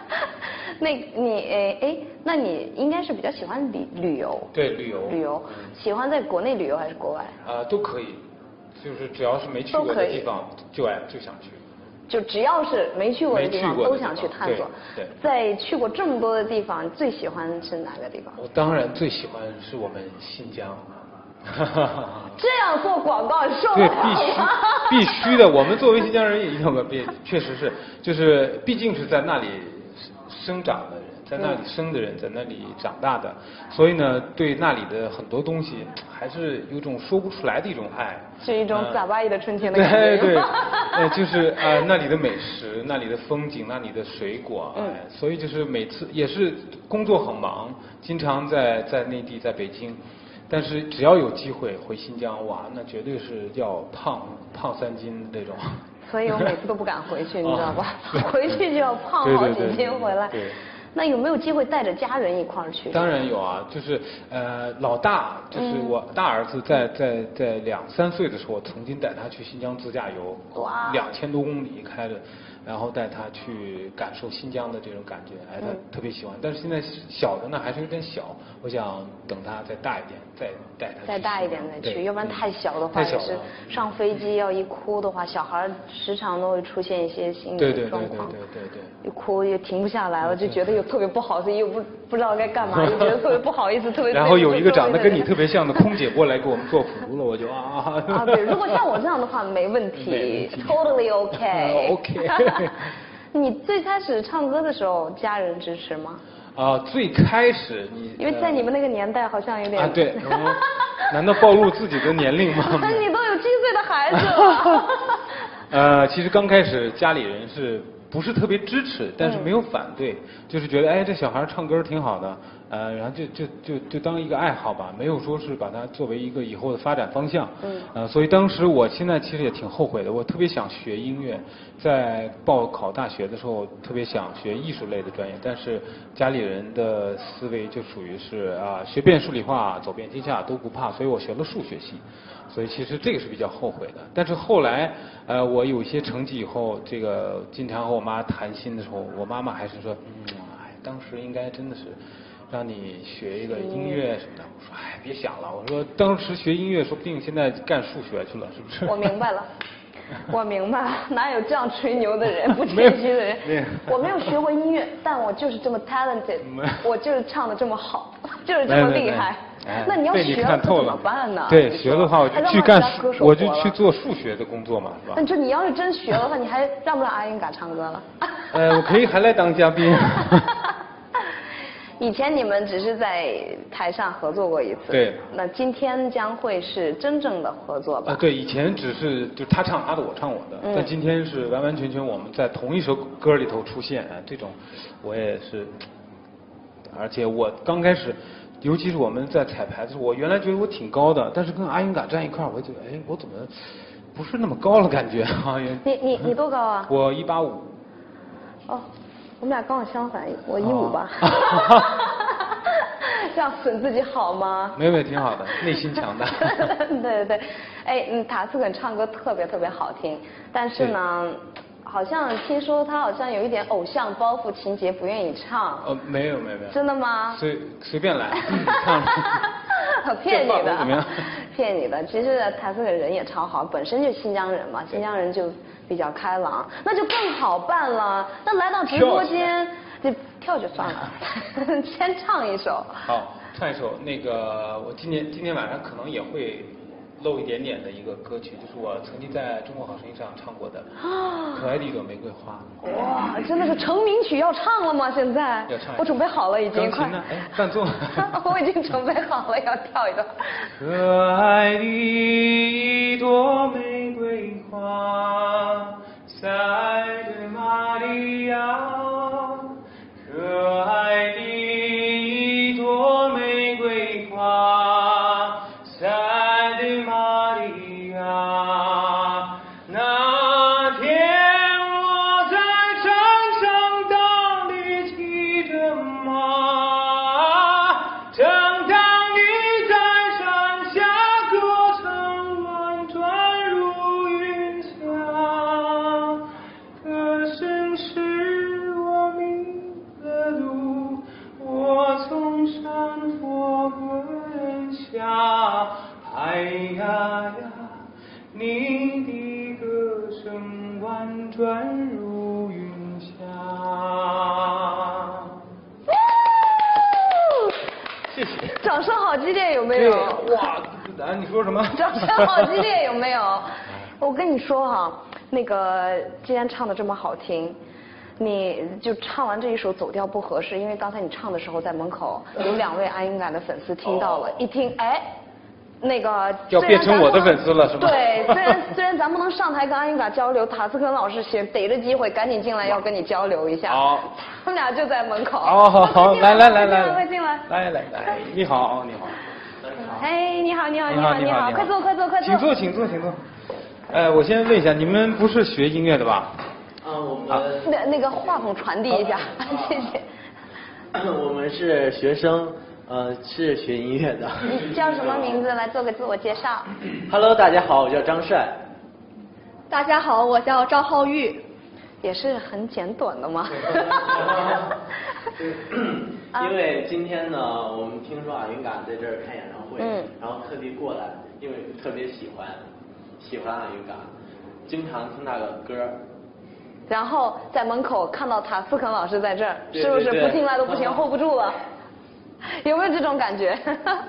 那你应该是比较喜欢旅游。 对，旅游。 喜欢在国内旅游还是国外？ 都可以，就是只要是没去过的地方就想去。 就只要是没去过的地方都想去探索。 对。 在去过这么多的地方，最喜欢是哪个地方？ 我当然最喜欢是我们新疆。 这样做广告受对，必须的。我们作为新疆人也有个确实是，就是毕竟是在那里生长的人，在那里生的人，在那里长大的，所以呢，对那里的很多东西还是有种说不出来的一种爱。 是一种撒巴意的春天的感觉。 对，就是那里的美食，那里的风景，那里的水果，所以就是每次也是工作很忙，经常在内地，在北京。但是只要有机会回新疆，哇，那绝对是要胖3斤那种。 所以我每次都不敢回去，你知道吧？回去就要胖好几斤回来。 对。 那有没有机会带着家人一块儿去？ 当然有啊，就是老大，就是我大儿子在2、3岁的时候，我曾经带他去新疆自驾游，2000多公里开着。然后带他去感受新疆的这种感觉，他特别喜欢。但是现在小的呢还是有点小，我想等他再大一点，再带他去。 再大一点再去，要不然太小的话也是上飞机要一哭的话，小孩时常都会出现一些心理状况。对，一哭也停不下来了，就觉得又特别不好，所以又不知道该干嘛，又觉得特别不好意思，特别。 然后有一个长得跟你特别像的空姐过来给我们做服了，我就对，如果像我这样的话没问题，totally OK。 你最开始唱歌的时候，家人支持吗？ 最开始因为在你们那个年代好像有点对，难道暴露自己的年龄吗？ 你都有7岁的孩子了。 其实刚开始家里人是不是特别支持，但是没有反对，就是觉得哎这小孩唱歌挺好的，然后就当一个爱好吧，没有说是把它作为一个以后的发展方向。所以当时我现在其实也挺后悔的，我特别想学音乐，在报考大学的时候特别想学艺术类的专业，但是家里人的思维就属于是学遍数理化走遍天下都不怕，所以我学了数学系。所以其实这个是比较后悔的，但是后来我有一些成绩以后，这个经常和我妈谈心的时候，我妈妈还是说，当时应该真的是让你学一个音乐什么的。我说别想了，我说当时学音乐说不定现在干数学去了，是不是？ 我明白了。我明白，哪有这样吹牛的人，不谦虚的人。我没有学过音乐，但我就是这么 talented， 我就是唱的这么好，就是这么厉害。那你要学了怎么办呢？ 对，学的话我就去做数学的工作嘛，是吧？ 那你说你要是真学的话，你还让不让阿云嘎唱歌了？ 我可以还来当嘉宾。 以前你们只是在台上合作过一次， 对。 那今天将会是真正的合作吧？ 对，以前只是就他唱他的，我唱我的，但今天是完完全全我们在同一首歌里头出现，这种我也是，而且我刚开始，尤其是我们在彩排的时候，我原来觉得我挺高的，但是跟阿云嘎站一块儿，我觉得我怎么不是那么高了感觉啊？ 你多高啊？ 我185。 哦。我们俩刚好相反，我158吧。这样损自己好吗？ 没有，挺好的，内心强大。 对，塔斯肯唱歌特别特别好听，但是呢，好像听说他好像有一点偶像包袱情节，不愿意唱。 没有。 真的吗？ 随便来，唱。 骗你的，怎么样？骗你的。其实塔斯肯人也超好，本身就是新疆人嘛，新疆人就比较开朗，那就更好办了。那来到直播间，你跳就算了，先唱一首。 好，唱一首那个，我今天晚上可能也会露一点点的一个歌曲，就是我曾经在中国好声音上唱过的《可爱的一朵玫瑰花》。 哇，真的是成名曲要唱了吗？现在要唱， 我准备好了，已经快。 伴奏。 我已经准备好了，要跳一段。 可爱的一朵玫瑰花，塞德玛利亚。可爱的一朵玫瑰花，塞德玛利亚。那天我在山上当你骑着马，正当你在山下歌唱婉转如云霞，歌声使我迷了路，我从山坡滚下，哎呀呀，你的歌声婉转如云霞。谢谢。 掌声好激烈，有没有？ 哇，你说什么？ 掌声好激烈，有没有？我跟你说哈，那个既然唱的这么好听，你就唱完这一首走调不合适，因为刚才你唱的时候在门口有2位阿云嘎的粉丝听到了，一听那个要变成我的粉丝了是吗？ 对，虽然咱不能上台跟阿云嘎交流，塔斯肯老师逮着机会赶紧进来要跟你交流一下。 好， 他们俩就在门口。 好，来， 快进来。 来，你好。 哎，你好，快坐。 请坐。我先问一下，你们不是学音乐的吧？ 我们那个话筒传递一下，谢谢。 我们是学生，是学音乐的。 你叫什么名字？来做个自我介绍。 Hello， 大家好，我叫张帅。 大家好，我叫赵浩玉。 也是很简短的吗？ 因为今天呢，我们听说阿云嘎在这儿开演唱会，然后特地过来，因为特别喜欢阿云嘎，经常听他的歌。 然后在门口看到塔斯肯老师在这儿，是不是不进来都不行，hold 不住了？有没有这种感觉？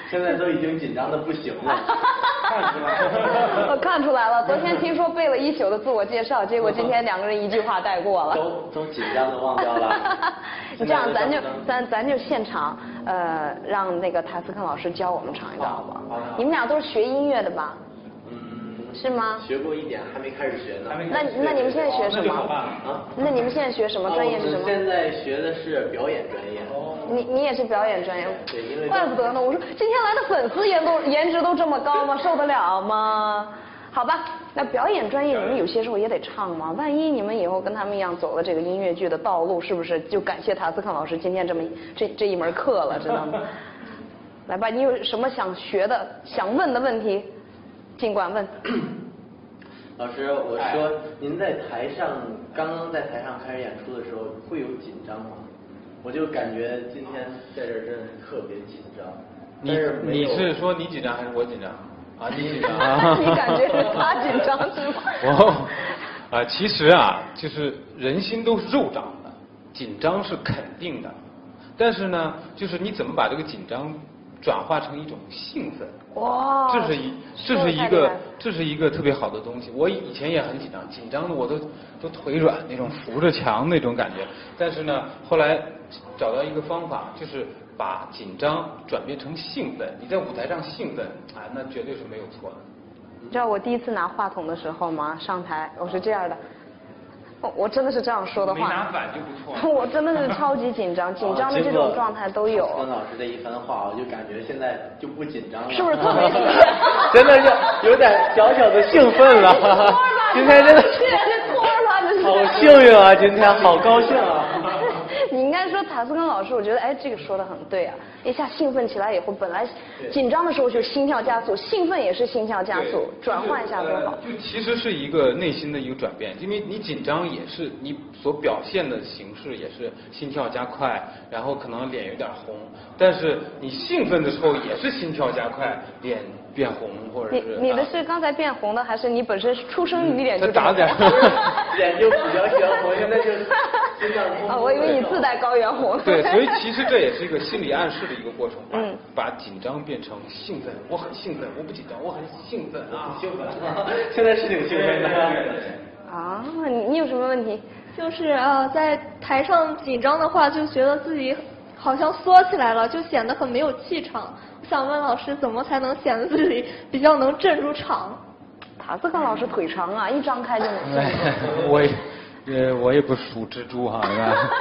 现在都已经紧张的不行了。看出来了。 我看出来了，昨天听说背了一宿的自我介绍，结果今天两个人一句话带过了。 都紧张的忘掉了。 你这样，咱就现场，让那个塔斯克老师教我们唱一段好不好？你们俩都是学音乐的吧？是吗？ 学过一点，还没开始学呢。 那你们现在学什么？啊？那你们现在学什么？专业是什么？ 现在学的是表演专业。 你也是表演专业？ 对，因为怪不得呢。我说今天来的粉丝颜值都这么高吗？受得了吗？好吧，那表演专业你们有些时候也得唱吗？万一你们以后跟他们一样走了这个音乐剧的道路，是不是就感谢塔斯克老师今天这一门课了，知道吗？来吧，你有什么想学的、想问的问题？尽管问。 老师，我说您在台上刚刚在台上开始演出的时候会有紧张吗？我就感觉今天在这儿真的是特别紧张。 你是说你紧张还是我紧张？啊，你紧张。 你感觉是他紧张是吗？ 其实啊，就是人心都是肉长的，紧张是肯定的，但是呢，就是你怎么把这个紧张转化成一种兴奋。 哇， 这是一个特别好的东西。我以前也很紧张的我都腿软那种，扶着墙那种感觉。但是呢，后来找到一个方法，就是把紧张转变成兴奋。你在舞台上兴奋，那绝对是没有错的。 你知道我第一次拿话筒的时候吗？上台我是这样的。我真的是这样说的话， 没拿反就不错。 我真的是超级紧张，紧张的这种状态都有。 跟老师的一番话，我就感觉现在就不紧张了。 是不是特别紧张？ 真的是有点小小的兴奋了。今天真的好幸运啊！今天好高兴啊！ 你应该说塔斯根老师，我觉得这个说的很对啊！一下兴奋起来以后，本来紧张的时候就心跳加速，兴奋也是心跳加速，转换一下多好。 就其实是一个内心的一个转变，因为你紧张也是你所表现的形式也是心跳加快，然后可能脸有点红，但是你兴奋的时候也是心跳加快，脸变红或者是。 你的是刚才变红的，还是你本身出生你脸就打点， 脸就比较圆红，现在就心脏通。 我以为你自带高原红。 对，所以其实这也是一个心理暗示的一个过程，把紧张变成兴奋，我很兴奋，我不紧张，我很兴奋啊， 兴奋，现在是挺兴奋的。 啊，你有什么问题？ 就是在台上紧张的话，就觉得自己好像缩起来了，就显得很没有气场。我想问老师，怎么才能显得自己比较能镇住场？ 塔斯克老师腿长啊，一张开就能镇住。我也不属蜘蛛哈，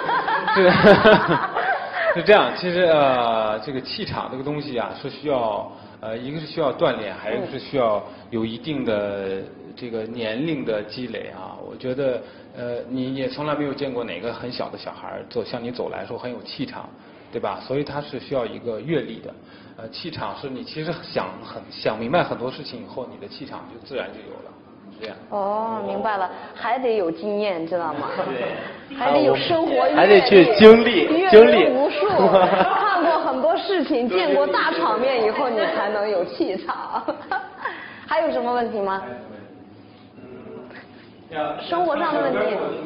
是这样。其实这个气场这个东西啊，是需要一个是需要锻炼，还有一个是需要有一定的这个年龄的积累啊。我觉得你也从来没有见过哪个很小的小孩向你走来说很有气场，对吧？所以他是需要一个阅历的。气场是你其实想明白很多事情以后，你的气场就自然就有了。这样哦，明白了，还得有经验，知道吗？ 对， 还得有生活阅历， 还得去经历无数，看过很多事情，见过大场面以后，你才能有气场。还有什么问题吗？生活上的问题。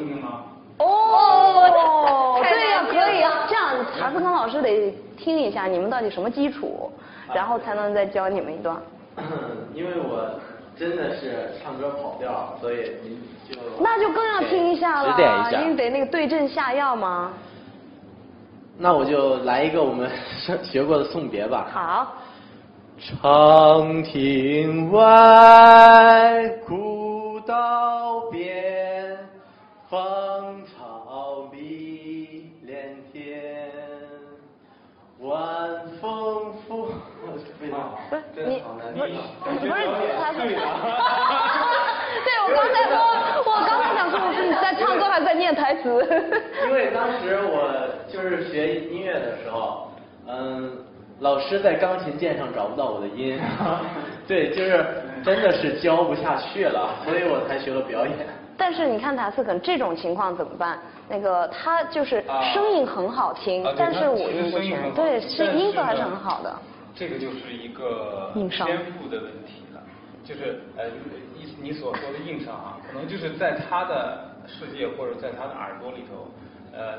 哦，对呀，可以啊。这样，塔斯根老师得听一下你们到底什么基础，然后才能再教你们一段。 因为我真的是唱歌跑调，所以您就那就更要听一下了， 指点一下， 你得那个对症下药吗？ 那我就来一个我们学过的送别吧。 好。 长亭外，古道边，芳草碧连天，晚风拂。非常好，真的好难听。 不是他是。对，我刚才想说是你在唱歌还是在念台词？ 因为当时我就是学音乐的时候，老师在钢琴键上找不到我的音，对，就是真的是教不下去了，所以我才学了表演。 但是你看塔斯肯这种情况怎么办？那个他就是声音很好听，但是五音不全，对，音色还是很好的。 这个就是一个天赋的问题了，就是你所说的硬伤啊，可能就是在他的世界或者在他的耳朵里头，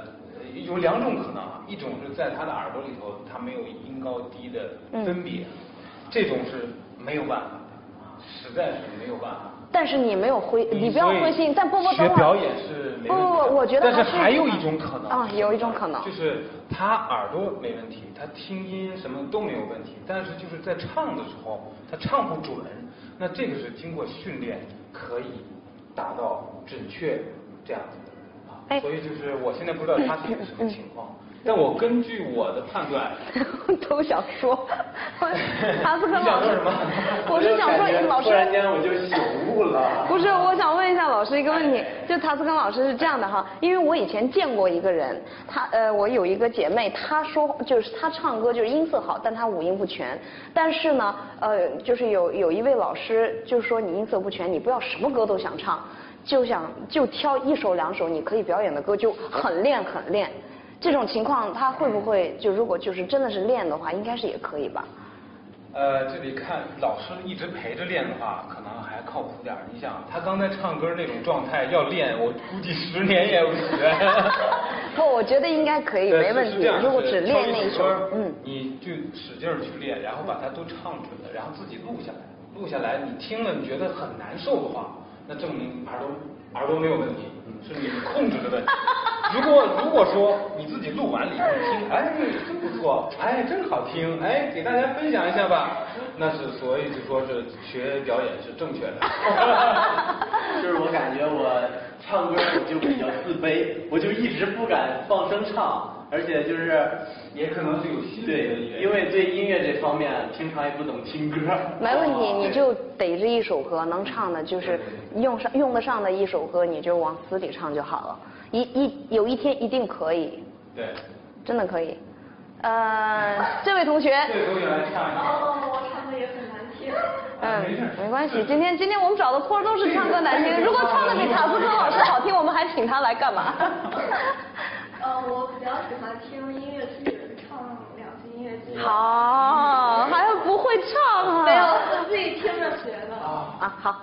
有2种可能啊，一种是在他的耳朵里头他没有音高低的分别，这种是没有办法，实在是没有办法。 但是你没有你不要灰心，但不学表演是没问题的。 不，我觉得但是还有一种可能啊，有一种可能就是他耳朵没问题，他听音什么都没有问题，但是就是在唱的时候他唱不准，那这个是经过训练可以达到准确这样子的啊。所以就是我现在不知道他是什么情况。但我根据我的判断， 都想说，塔斯克老师， 我是想说，老师， 突然间我就醒悟了。 不是，我想问一下老师一个问题，就塔斯克老师是这样的哈，因为我以前见过一个人，我有一个姐妹，她说就是她唱歌就是音色好，但她五音不全，但是呢，就是有一位老师就是说你音色不全，你不要什么歌都想唱，就挑1首2首你可以表演的歌，就很练很练。这种情况他会不会就如果就是真的是练的话，应该是也可以吧？ 这里看老师一直陪着练的话，可能还靠谱点。你想他刚才唱歌那种状态要练，我估计10年也不学。 不，我觉得应该可以，没问题。如果只练那一首， 你就使劲去练，然后把它都唱准了，然后自己录下来。录下来，你听了你觉得很难受的话，那证明耳朵没有问题，是你控制的问题。如果说你自己录完了以后听，哎，真不错，哎，真好听，哎，给大家分享一下吧，那是所以就说是学表演是正确的。 就是我感觉我唱歌我就比较自卑，我就一直不敢放声唱，而且就是也可能是有心理的原因， 因为对音乐这方面平常也不懂听歌。 没问题，你就逮着一首歌能唱的，就是用得上的一首歌，你就往死里唱就好了。有一天一定可以。 对。 真的可以。这位同学。 这位同学来唱一下。 我唱的也很难听。 没关系，今天我们找的坡都是唱歌难听，如果唱的比塔斯克老师好听，我们还请他来干嘛？ 我比较喜欢听音乐剧，唱2句音乐剧。 好，还不会唱啊？ 没有，我自己听着学的。 好。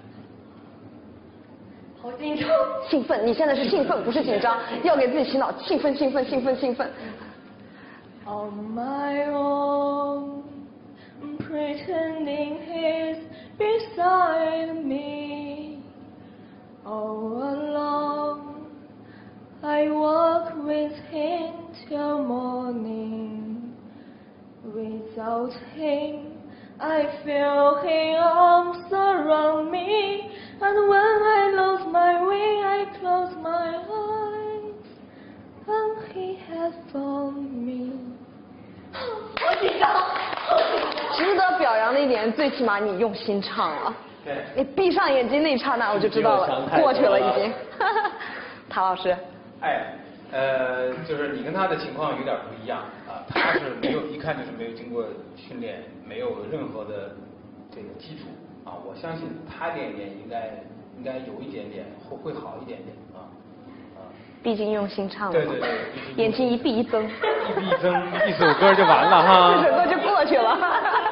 好紧张。 兴奋，你现在是兴奋，不是紧张，要给自己洗脑，兴奋。 On my own, pretending he's beside me. All alone, I walk with him till morning. Without him, I feel his arms around me. And when I lose my way, I close my eyes, and he has found me. 我紧张。 值得表扬的一点，最起码你用心唱了。 对。 你闭上眼睛那一刹那，我就知道了，过去了已经。塔老师。 就是你跟他的情况有点不一样啊，他是一看就是没有经过训练，没有任何的这个基础。啊，我相信他练应该有一点点，会好一点点啊。 毕竟用心唱了。 对。 眼睛一闭一睁。 一首歌就完了哈。 一首歌就过去了。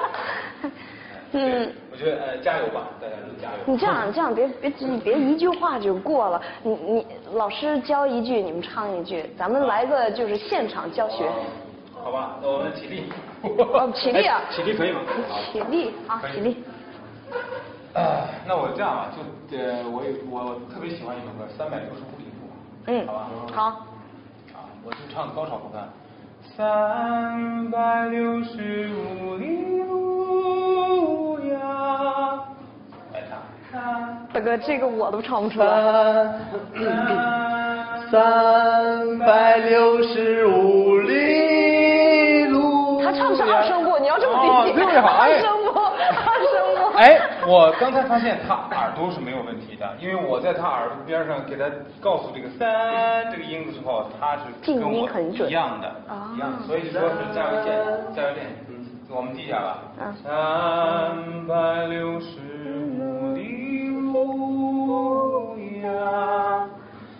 我觉得加油吧，大家都加油。 你这样别一句话就过了，你老师教一句，你们唱一句，咱们来个就是现场教学。 好吧，那我们起立。 起立啊！ 起立可以吗？ 起立，好，起立。 那我这样吧，就我特别喜欢一首歌《365里路》。好吧。 好。 我就唱高潮部分。365里路呀。来唱。 大哥，这个我都唱不出来。 365里路。 他唱的是2声部，你要这么理解。2声部。 哎，我刚才发现他耳朵是没有问题的，因为我在他耳朵边上给他告诉这个3这个音的时候，他是跟我一样的，所以说是加油练，我们第一下吧。365里路呀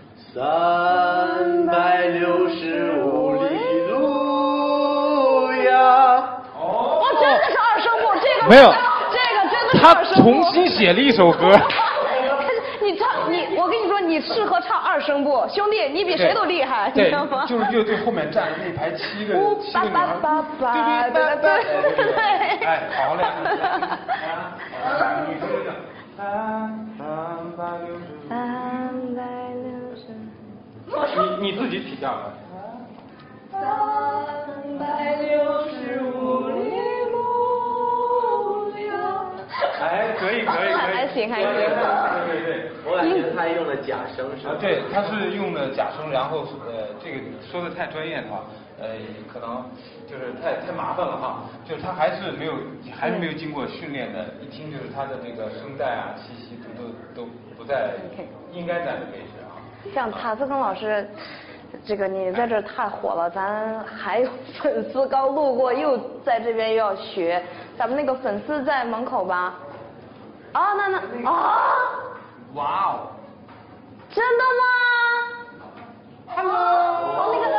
，365里路呀。 我真的是2声部，这个没有。 他重新写了一首歌。 我跟你说，你你适合唱2声部，兄弟，你比谁都厉害，你知道吗？ 就是乐队后面站着那排7个女孩，对，哎，好嘞。女生就360，你自己起调吧。 365里路遥。 哎，可以。 还行。 对。 我感觉他用的假声是吧？ 对，他是用的假声，然后这个说的太专业的话，可能就是太麻烦了哈。就是他还是没有经过训练的，一听就是他的这个声带啊、气息都不在应该在的位置啊。 像塔斯康老师，这个你在这儿太火了，咱还有粉丝刚路过又在这边又要学，咱们那个粉丝在门口吧？啊，那啊！ 哇哦！ 真的吗 ？Hello， 那个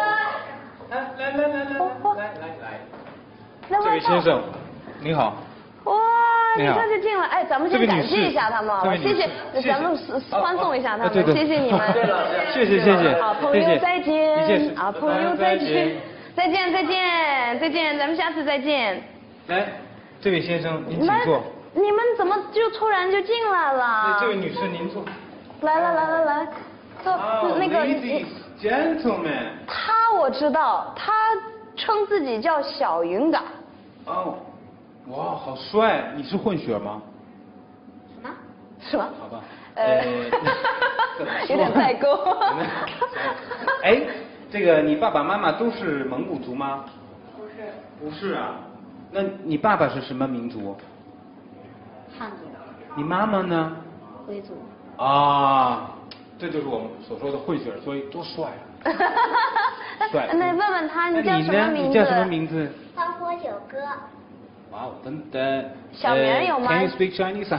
来， 这位先生，你好。 哇，你看就进来，哎，咱们先感谢一下他们，谢谢，咱们欢送一下他们，谢谢你们， 谢谢， 好，朋友再见，啊，朋友再见，再见，咱们下次再见。 来，这位先生，您请坐。 你们怎么就突然就进来了？ 这位女士，您坐。 来，那个 Ladies gentlemen， 他我知道，他称自己叫小云嘎。 哦，哇，好帅！你是混血吗？ 什么？ 好吧。 有点代沟。 哎，这个你爸爸妈妈都是蒙古族吗？不是啊。那你爸爸是什么民族？ 汉族。 你妈妈呢？ 回族。 啊，这就是我们所说的混血，所以多帅啊！帅。 那问问他，你叫什么名字？ 你叫什么名字？ 方波九哥。 哇哦，等。 小名有吗 ？Can you speak Chinese？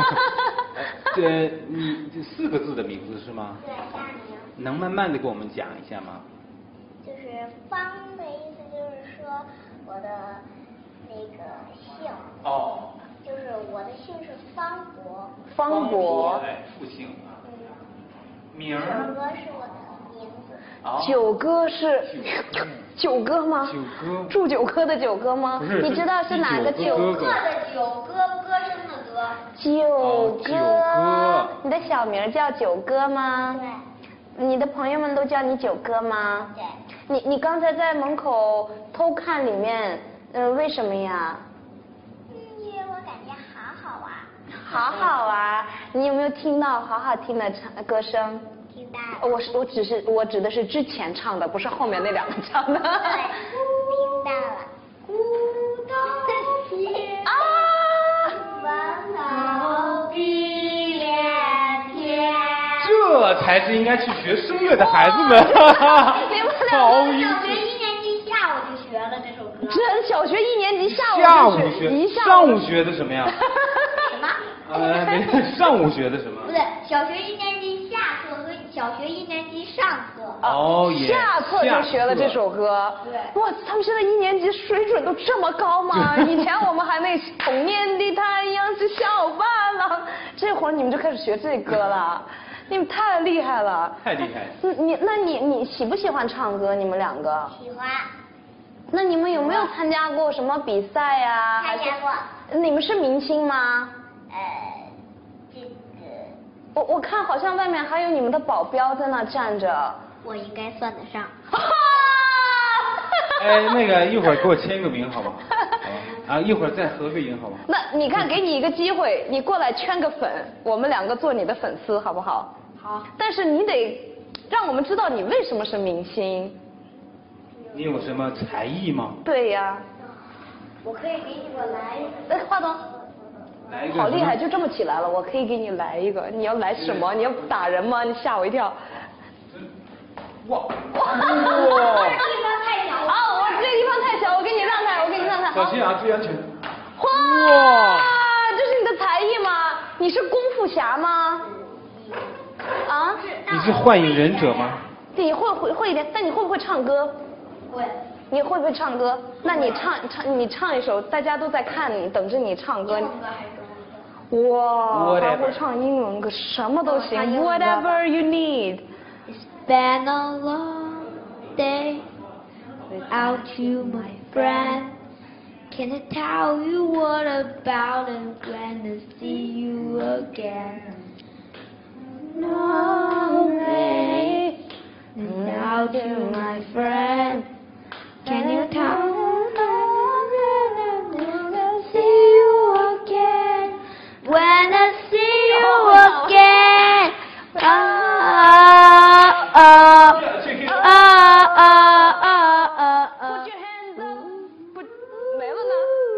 你这4个字的名字是吗？ 对，大名。 能慢慢的给我们讲一下吗？ 就是方的意思，就是说我的那个姓。 哦。 就是我的姓是方博。 方博。 哎，复姓啊。名儿。 九哥是我的名字。 九哥是九哥吗？ 九哥。 祝九哥的九哥吗？ 不是。 你知道是哪个九哥的九哥，歌声的歌。 九哥。 九哥。 你的小名叫九哥吗？ 对。 你的朋友们都叫你九哥吗？ 对。 你刚才在门口偷看里面，为什么呀？ 因为我感觉好好玩。 好好玩，你有没有听到好好听的歌声？ 听到了。 我指的是之前唱的，不是后面那2个唱的。 对，听到了。古董鞋啊，万老碧连天。 这才是应该去学声乐的孩子们。 你们好意思。小学1年级下午就学了这首歌。 真，小学1年级下午学，上午学的什么呀？ 什么？ 上午学的什么？ 不对，小学1年级下课和小学1年级上课。 哦耶！ 下课就学了这首歌。 对。 哇，他们现在1年级水准都这么高吗？以前我们还那童年的太阳是小伴郎，这会儿你们就开始学这歌了，你们太厉害了。 太厉害。 你喜不喜欢唱歌？你们2个？ 喜欢。 那你们有没有参加过什么比赛呀？ 参加过。 你们是明星吗？ 这个。 我看好像外面还有你们的保镖在那站着。 我应该算得上。 哎，那个一会儿给我签个名好不好？啊，一会儿再合个影好不好？ 那你看，给你一个机会，你过来圈个粉，我们2个做你的粉丝好不好？ 好。 但是你得让我们知道你为什么是明星。 你有什么才艺吗？ 对呀。 我可以给你们来。 华总。 来一个。 好厉害，就这么起来了，我可以给你来一个。你要来什么？你要打人吗？你吓我一跳。 哇！ 这个地方太小。 啊，我这个地方太小，我给你让开。 小心啊，注意安全。 哇！这是你的才艺吗？你是功夫侠吗？啊？ 你是幻影忍者吗？ 你会一点，但你会不会唱歌？ 会。 你会不会唱歌？那你唱一首，大家都在看你，等着你唱歌。 哇，还 Whatever 会唱英文歌，什么都行唱英文歌 ，Whatever you need。 It's been a long day without you, my friend. Can I tell you what about it when I see you again? No way without you, my friend. Can you tell me when I see you again? When I see you again. Put your hands up， 没了呢。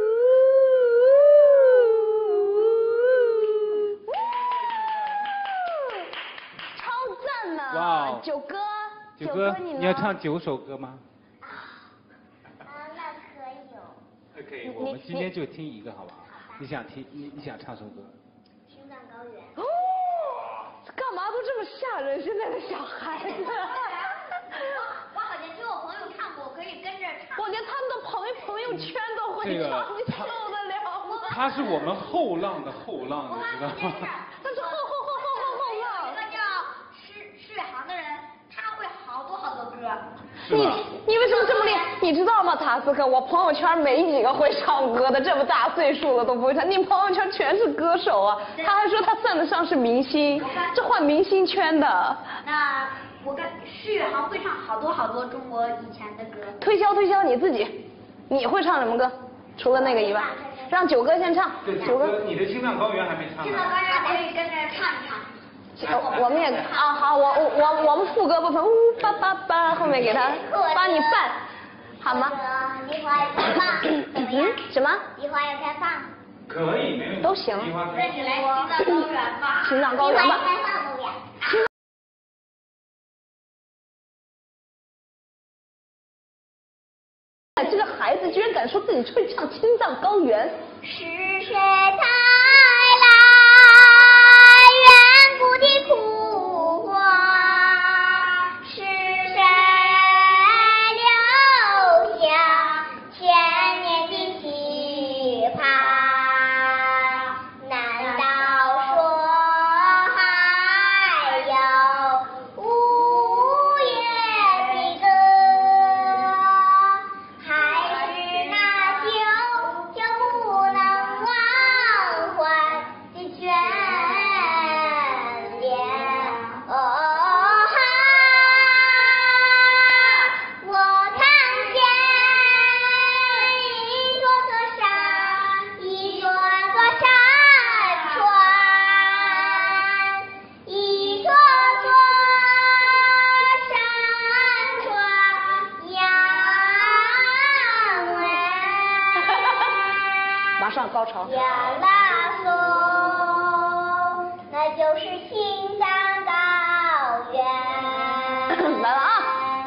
超赞呢！ 哇哦九哥， 九哥， 你呢？ 你要唱9首歌吗？ 那可以有。 可以，我们今天就听一个好不好？你想听你想唱首歌？ 青藏高原。 哦，干嘛都这么吓人？现在的小孩子。 我好像听我朋友唱过，我可以跟着唱。 我连他们的朋友圈都会这个唱，你受得了吗？ 他是我们后浪的后浪，你知道吗？ 他是后浪。 有一个叫施远航的人，他会好多歌。 你为什么这么厉害？你知道吗，塔斯克？我朋友圈没几个会唱歌的，这么大岁数了都不会唱。你朋友圈全是歌手啊！他还说他算得上是明星，这换明星圈的。 那我跟施远航会唱好多中国以前的歌。 推销你自己，你会唱什么歌？除了那个以外，让九哥先唱。九哥， 你的青藏高原还没唱呢。 青藏高原可以跟着唱一唱。 我们也啊好，我们副歌部分，叭叭叭，后面给他帮你伴，好吗？ 梨花要开放，怎么样？ 什么？ 梨花要开放。 可以，没问题。 都行。 那你来青藏高原吧。 青藏高原吧。 梨花要开放，怎么样？ 这个孩子居然敢说自己会唱青藏高原。 是谁带来远古的苦花？是谁留下千年的期盼？难道说还有无言的歌？还是那久不能忘怀的眷恋？哦哈！我看见一座座山，一座座山川，一座座山川扬马上高潮。 呀啦嗦，那就是青藏高原。 来了啊！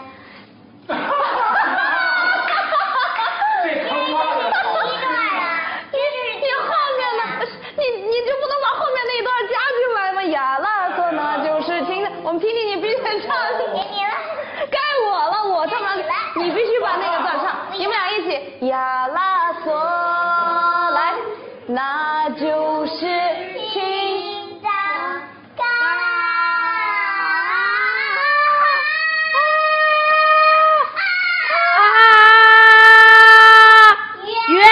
这坑挖的好。 你后面的，你就不能把后面那一段加进来吗？呀啦嗦，那就是青藏。我们听听你必须得唱。 给你了。 该我了，我唱完，你必须把那个段唱。你们俩一起呀啦嗦，来，那就是青藏高原。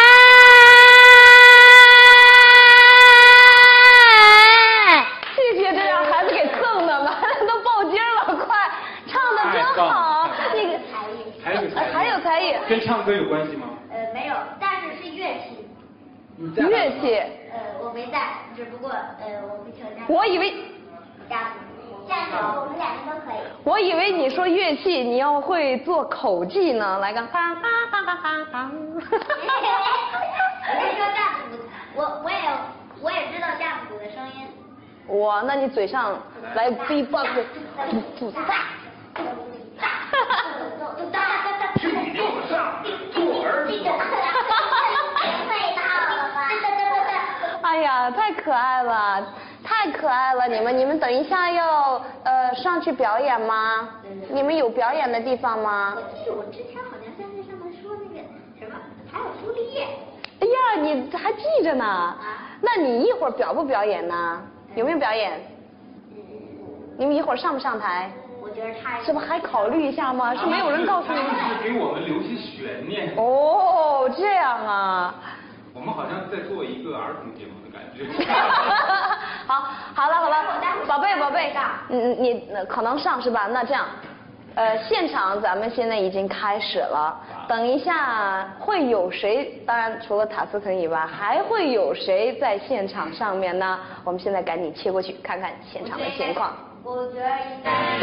谢谢，这让孩子给蹭的，完了都爆筋了，快，唱的真好。那个还有才艺， 跟唱歌有关系吗？ 没有，但是是乐器。 乐器。 我没带，只不过我会调架。 我以为站着，我们两个都可以。 我以为你说乐器，你要会做口技呢，来个哈哈哈哈哈哈。 我是说架子鼓，我也知道架子鼓的声音。 哇，那你嘴上来 B-box，不大。 去你腚子上，做儿子。 哎呀，太可爱了，太可爱了！你们等一下要上去表演吗？你们有表演的地方吗？ 我之前好像在那上面说那个什么，还有朱丽叶。 哎呀，你还记着呢？ 那你一会儿表不表演呢？有没有表演？你们一会儿上不上台？ 我觉得太…… 这不还考虑一下吗？是没有人告诉你们？ 是给我们留些悬念。 哦，这样啊。 我们好像在做一个儿童节目的感觉。 好了，宝贝，你可能上是吧？那这样，现场咱们现在已经开始了，等一下会有谁？当然除了塔斯腾以外，还会有谁在现场上面呢？我们现在赶紧切过去看看现场的情况。 我觉得应该。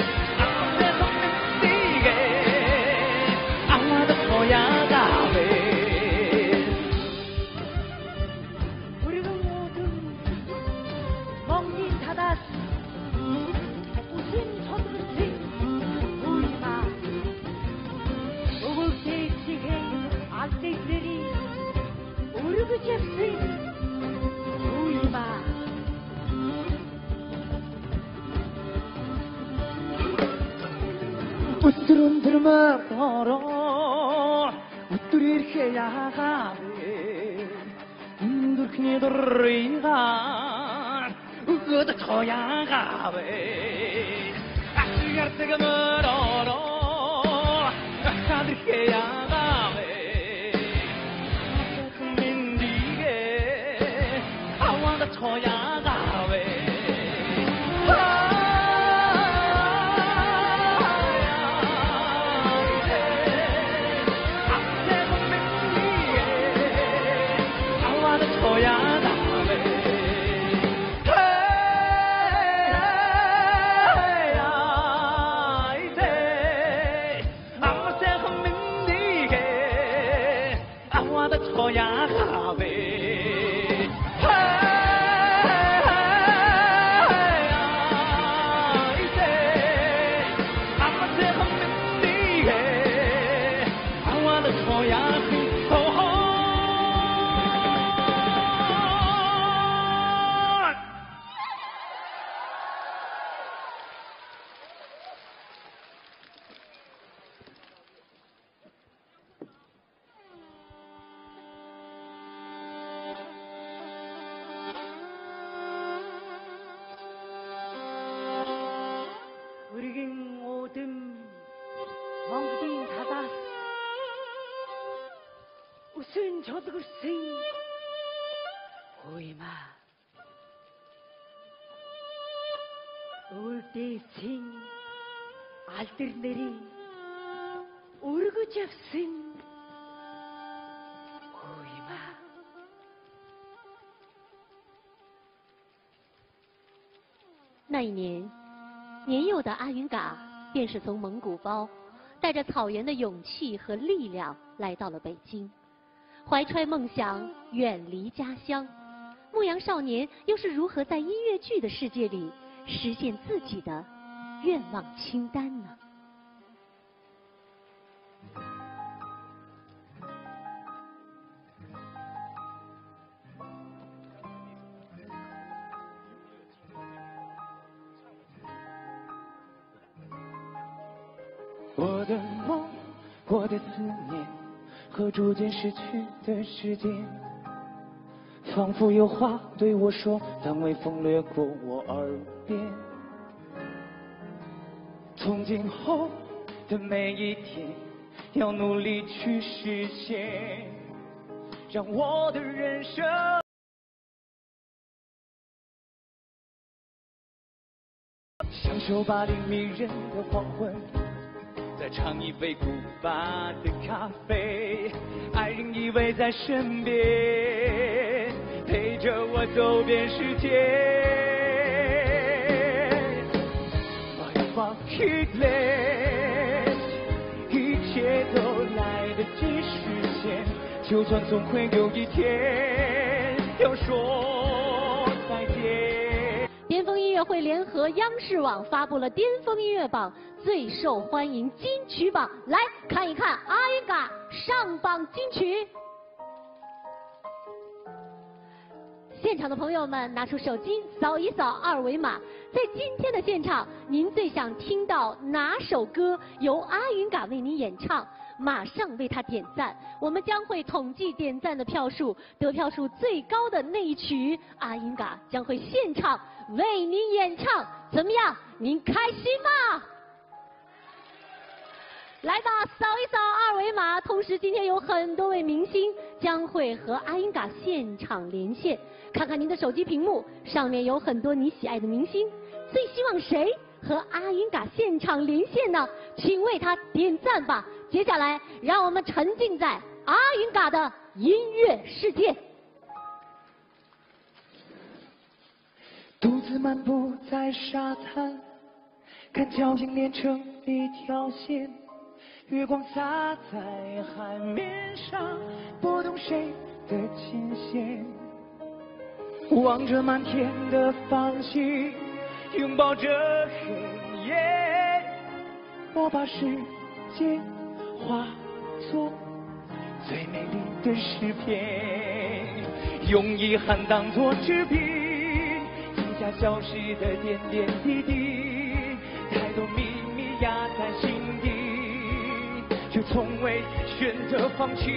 웃들은 들으면 더러 웃들이 이렇게 야가네 눈들키니 들이가 웃어도 저야가네 아시갈 때가 멀어러 아사들게 야가네 흥민디게 아와도 저야가네 우리긴 오듬 멍긴 닫아 웃은 저득을생 오이마 울때생 알뜰내리 울고 잡생 오이마 那一年，年幼的阿云嘎便是从蒙古包，带着草原的勇气和力量来到了北京，怀揣梦想，远离家乡。牧羊少年又是如何在音乐剧的世界里实现自己的愿望清单呢？ 我的梦，我的思念和逐渐失去的时间，仿佛有话对我说，当微风掠过我耳边。从今后的每一天，要努力去实现，让我的人生享受巴黎迷人的黄昏。再尝一杯古巴的咖啡，爱人依偎在身边，陪着我走遍世界。My bucket list， 一切都来得及实现，就算总会有一天要说再见。 巅峰音乐会联合央视网发布了巅峰音乐榜最受欢迎金曲榜，来看一看阿云嘎上榜金曲。现场的朋友们拿出手机扫一扫二维码，在今天的现场，您最想听到哪首歌由阿云嘎为您演唱？ 马上为他点赞。我们将会统计点赞的票数，得票数最高的那一曲，阿英嘎将会现场为您演唱。怎么样？您开心吗？来吧，扫一扫二维码。同时，今天有很多位明星将会和阿英嘎现场连线。看看您的手机屏幕，上面有很多你喜爱的明星，最希望谁和阿英嘎现场连线呢？请为他点赞吧。接下来，让我们沉浸在阿英嘎的音乐世界。 独自漫步在沙滩，看脚印连成一条线，月光洒在海面上，拨动谁的琴弦。望着满天的繁星，拥抱着黑夜，我把世界化作最美丽的诗篇，用遗憾当作纸笔，记下消失的点点滴滴，太多秘密压在心底，却从未选择放弃。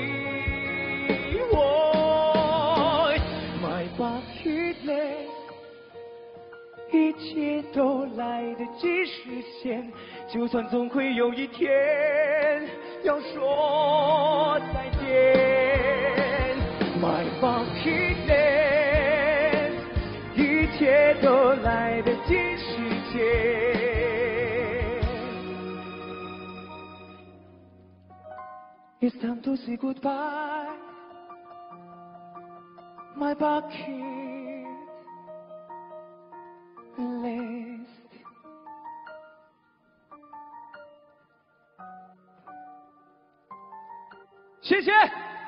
我 My bucket list， 一切都来得及实现，就算总会有一天要说再见。My bucket list， 一切都来得及实现。It's time to say goodbye. My bucket list。谢谢。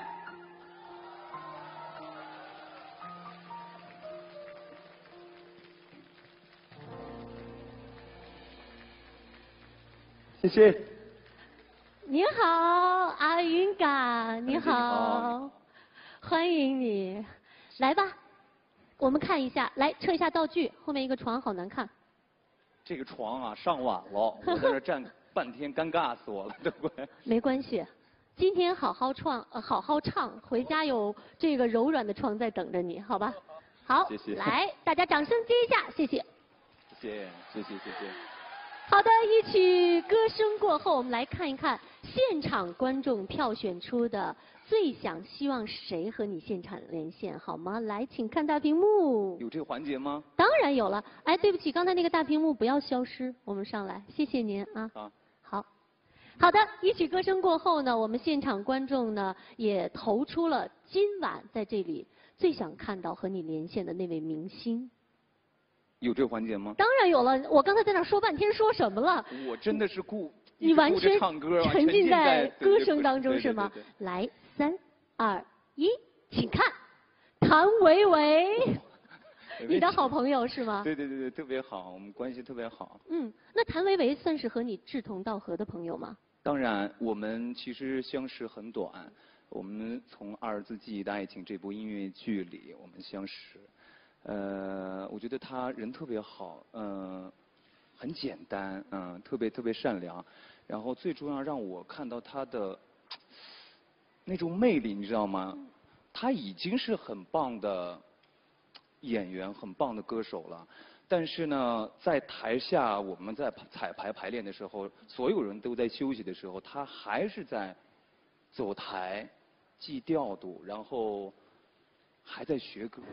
谢谢。 你好，阿云嘎，你好，欢迎你，来吧，我们看一下，来撤一下道具，后面一个床好难看。 这个床啊，上晚了，我在这站半天，尴尬死我了，对不对？ 没关系，今天好好唱，回家有这个柔软的床在等着你，好吧？好， 谢谢。 来，大家掌声接一下，谢谢。 谢谢。 好的，一曲歌声过后，我们来看一看现场观众票选出的最希望谁和你现场连线，好吗？来，请看大屏幕。 有这个环节吗？ 当然有了。哎，对不起，刚才那个大屏幕不要消失，我们上来，谢谢您啊。好的，一曲歌声过后呢，我们现场观众呢也投出了今晚在这里最想看到和你连线的那位明星。 有这个环节吗？ 当然有了，我刚才在那说半天，说什么了？ 我真的是你完全唱歌沉浸在歌声当中对是吗？来，3、2、1，请看，谭维维，你的好朋友是吗？ 对，特别好，我们关系特别好。 那谭维维算是和你志同道合的朋友吗？ 当然，我们其实相识很短，我们从《二字记忆的爱情》这部音乐剧里我们相识。我觉得他人特别好，很简单，特别善良，然后最重要让我看到他的那种魅力，你知道吗？他已经是很棒的演员，很棒的歌手了，但是呢，在台下我们在彩排排练的时候，所有人都在休息的时候，他还是在走台、记调度，然后还在学歌。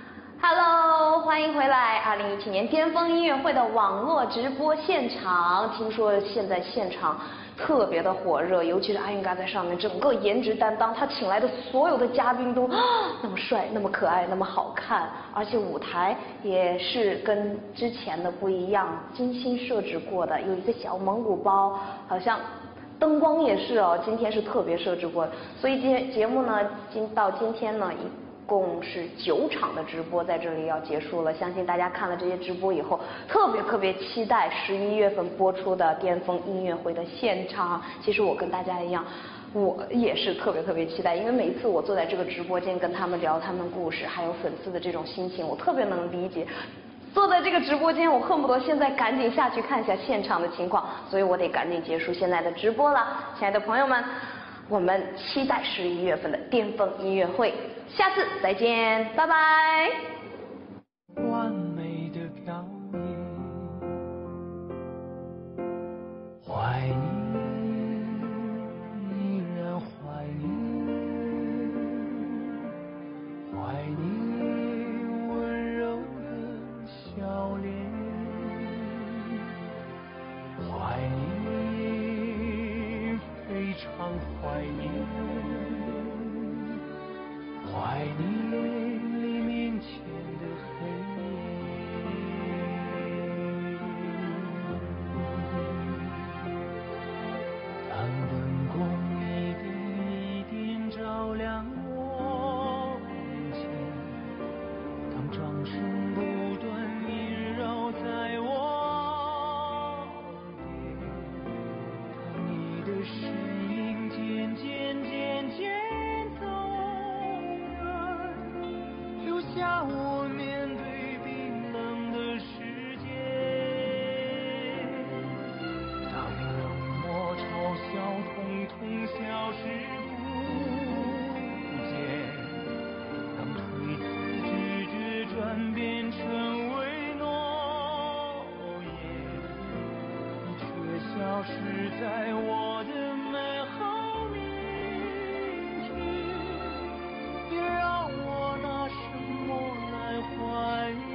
Hello， 欢迎回来！2017年巅峰音乐会的网络直播现场，听说现在现场特别的火热，尤其是阿云嘎在上面，整个颜值担当，他请来的所有的嘉宾都那么帅、那么可爱、那么好看，而且舞台也是跟之前的不一样，精心设置过的，有一个小蒙古包，好像灯光也是哦，今天是特别设置过的，所以节目呢，到今天呢一共是9场的直播在这里要结束了，相信大家看了这些直播以后，特别期待11月份播出的巅峰音乐会的现场。其实我跟大家一样，我也是特别期待，因为每次我坐在这个直播间跟他们聊他们故事，还有粉丝的这种心情，我特别能理解。坐在这个直播间，我恨不得现在赶紧下去看一下现场的情况，所以我得赶紧结束现在的直播了。亲爱的朋友们， 我们期待11月份的巅峰音乐会，下次再见，拜拜。 完美的表演，怀念，依然怀念，怀念温柔的笑脸，怀念，非常怀念，怀念黎明前的黑夜。当灯光一点一点照亮我面前，当掌声不断萦绕在我耳边，当你的身影渐渐走远，留下我面对冰冷的世界。当冷漠嘲笑统统消失不见，当推辞拒绝转变成为诺言，你却消失在我的美好面前，别让我拿什么来怀念。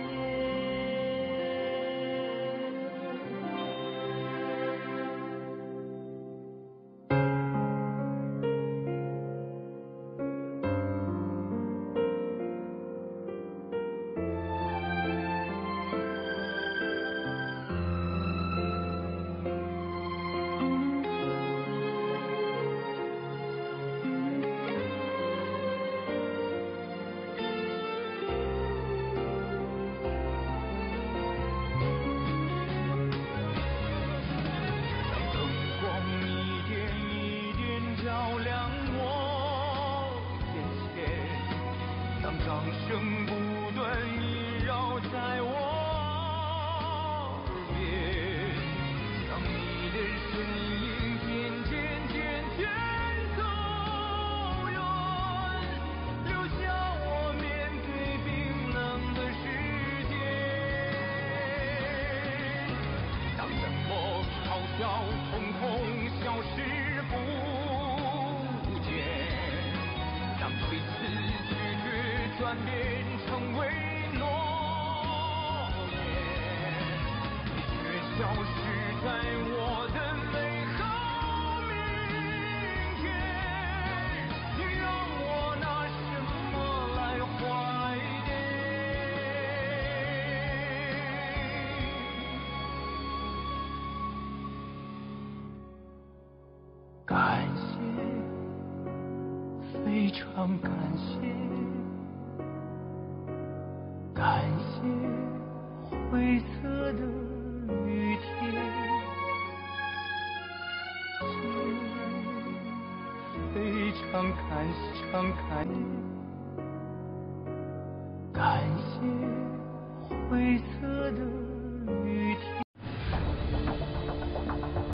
灯光一点一点照亮我眼前，当掌声不断萦绕在我耳边，当你的身影渐渐走远，留下我面对冰冷的世界。当冷漠嘲笑统统消失不见，当推辞拒绝转变成为诺言，你却消失在我的美好面前，你让我拿什么来怀念？感谢，非常感谢，感谢灰色的雨天，非常感谢，感谢灰色的雨天。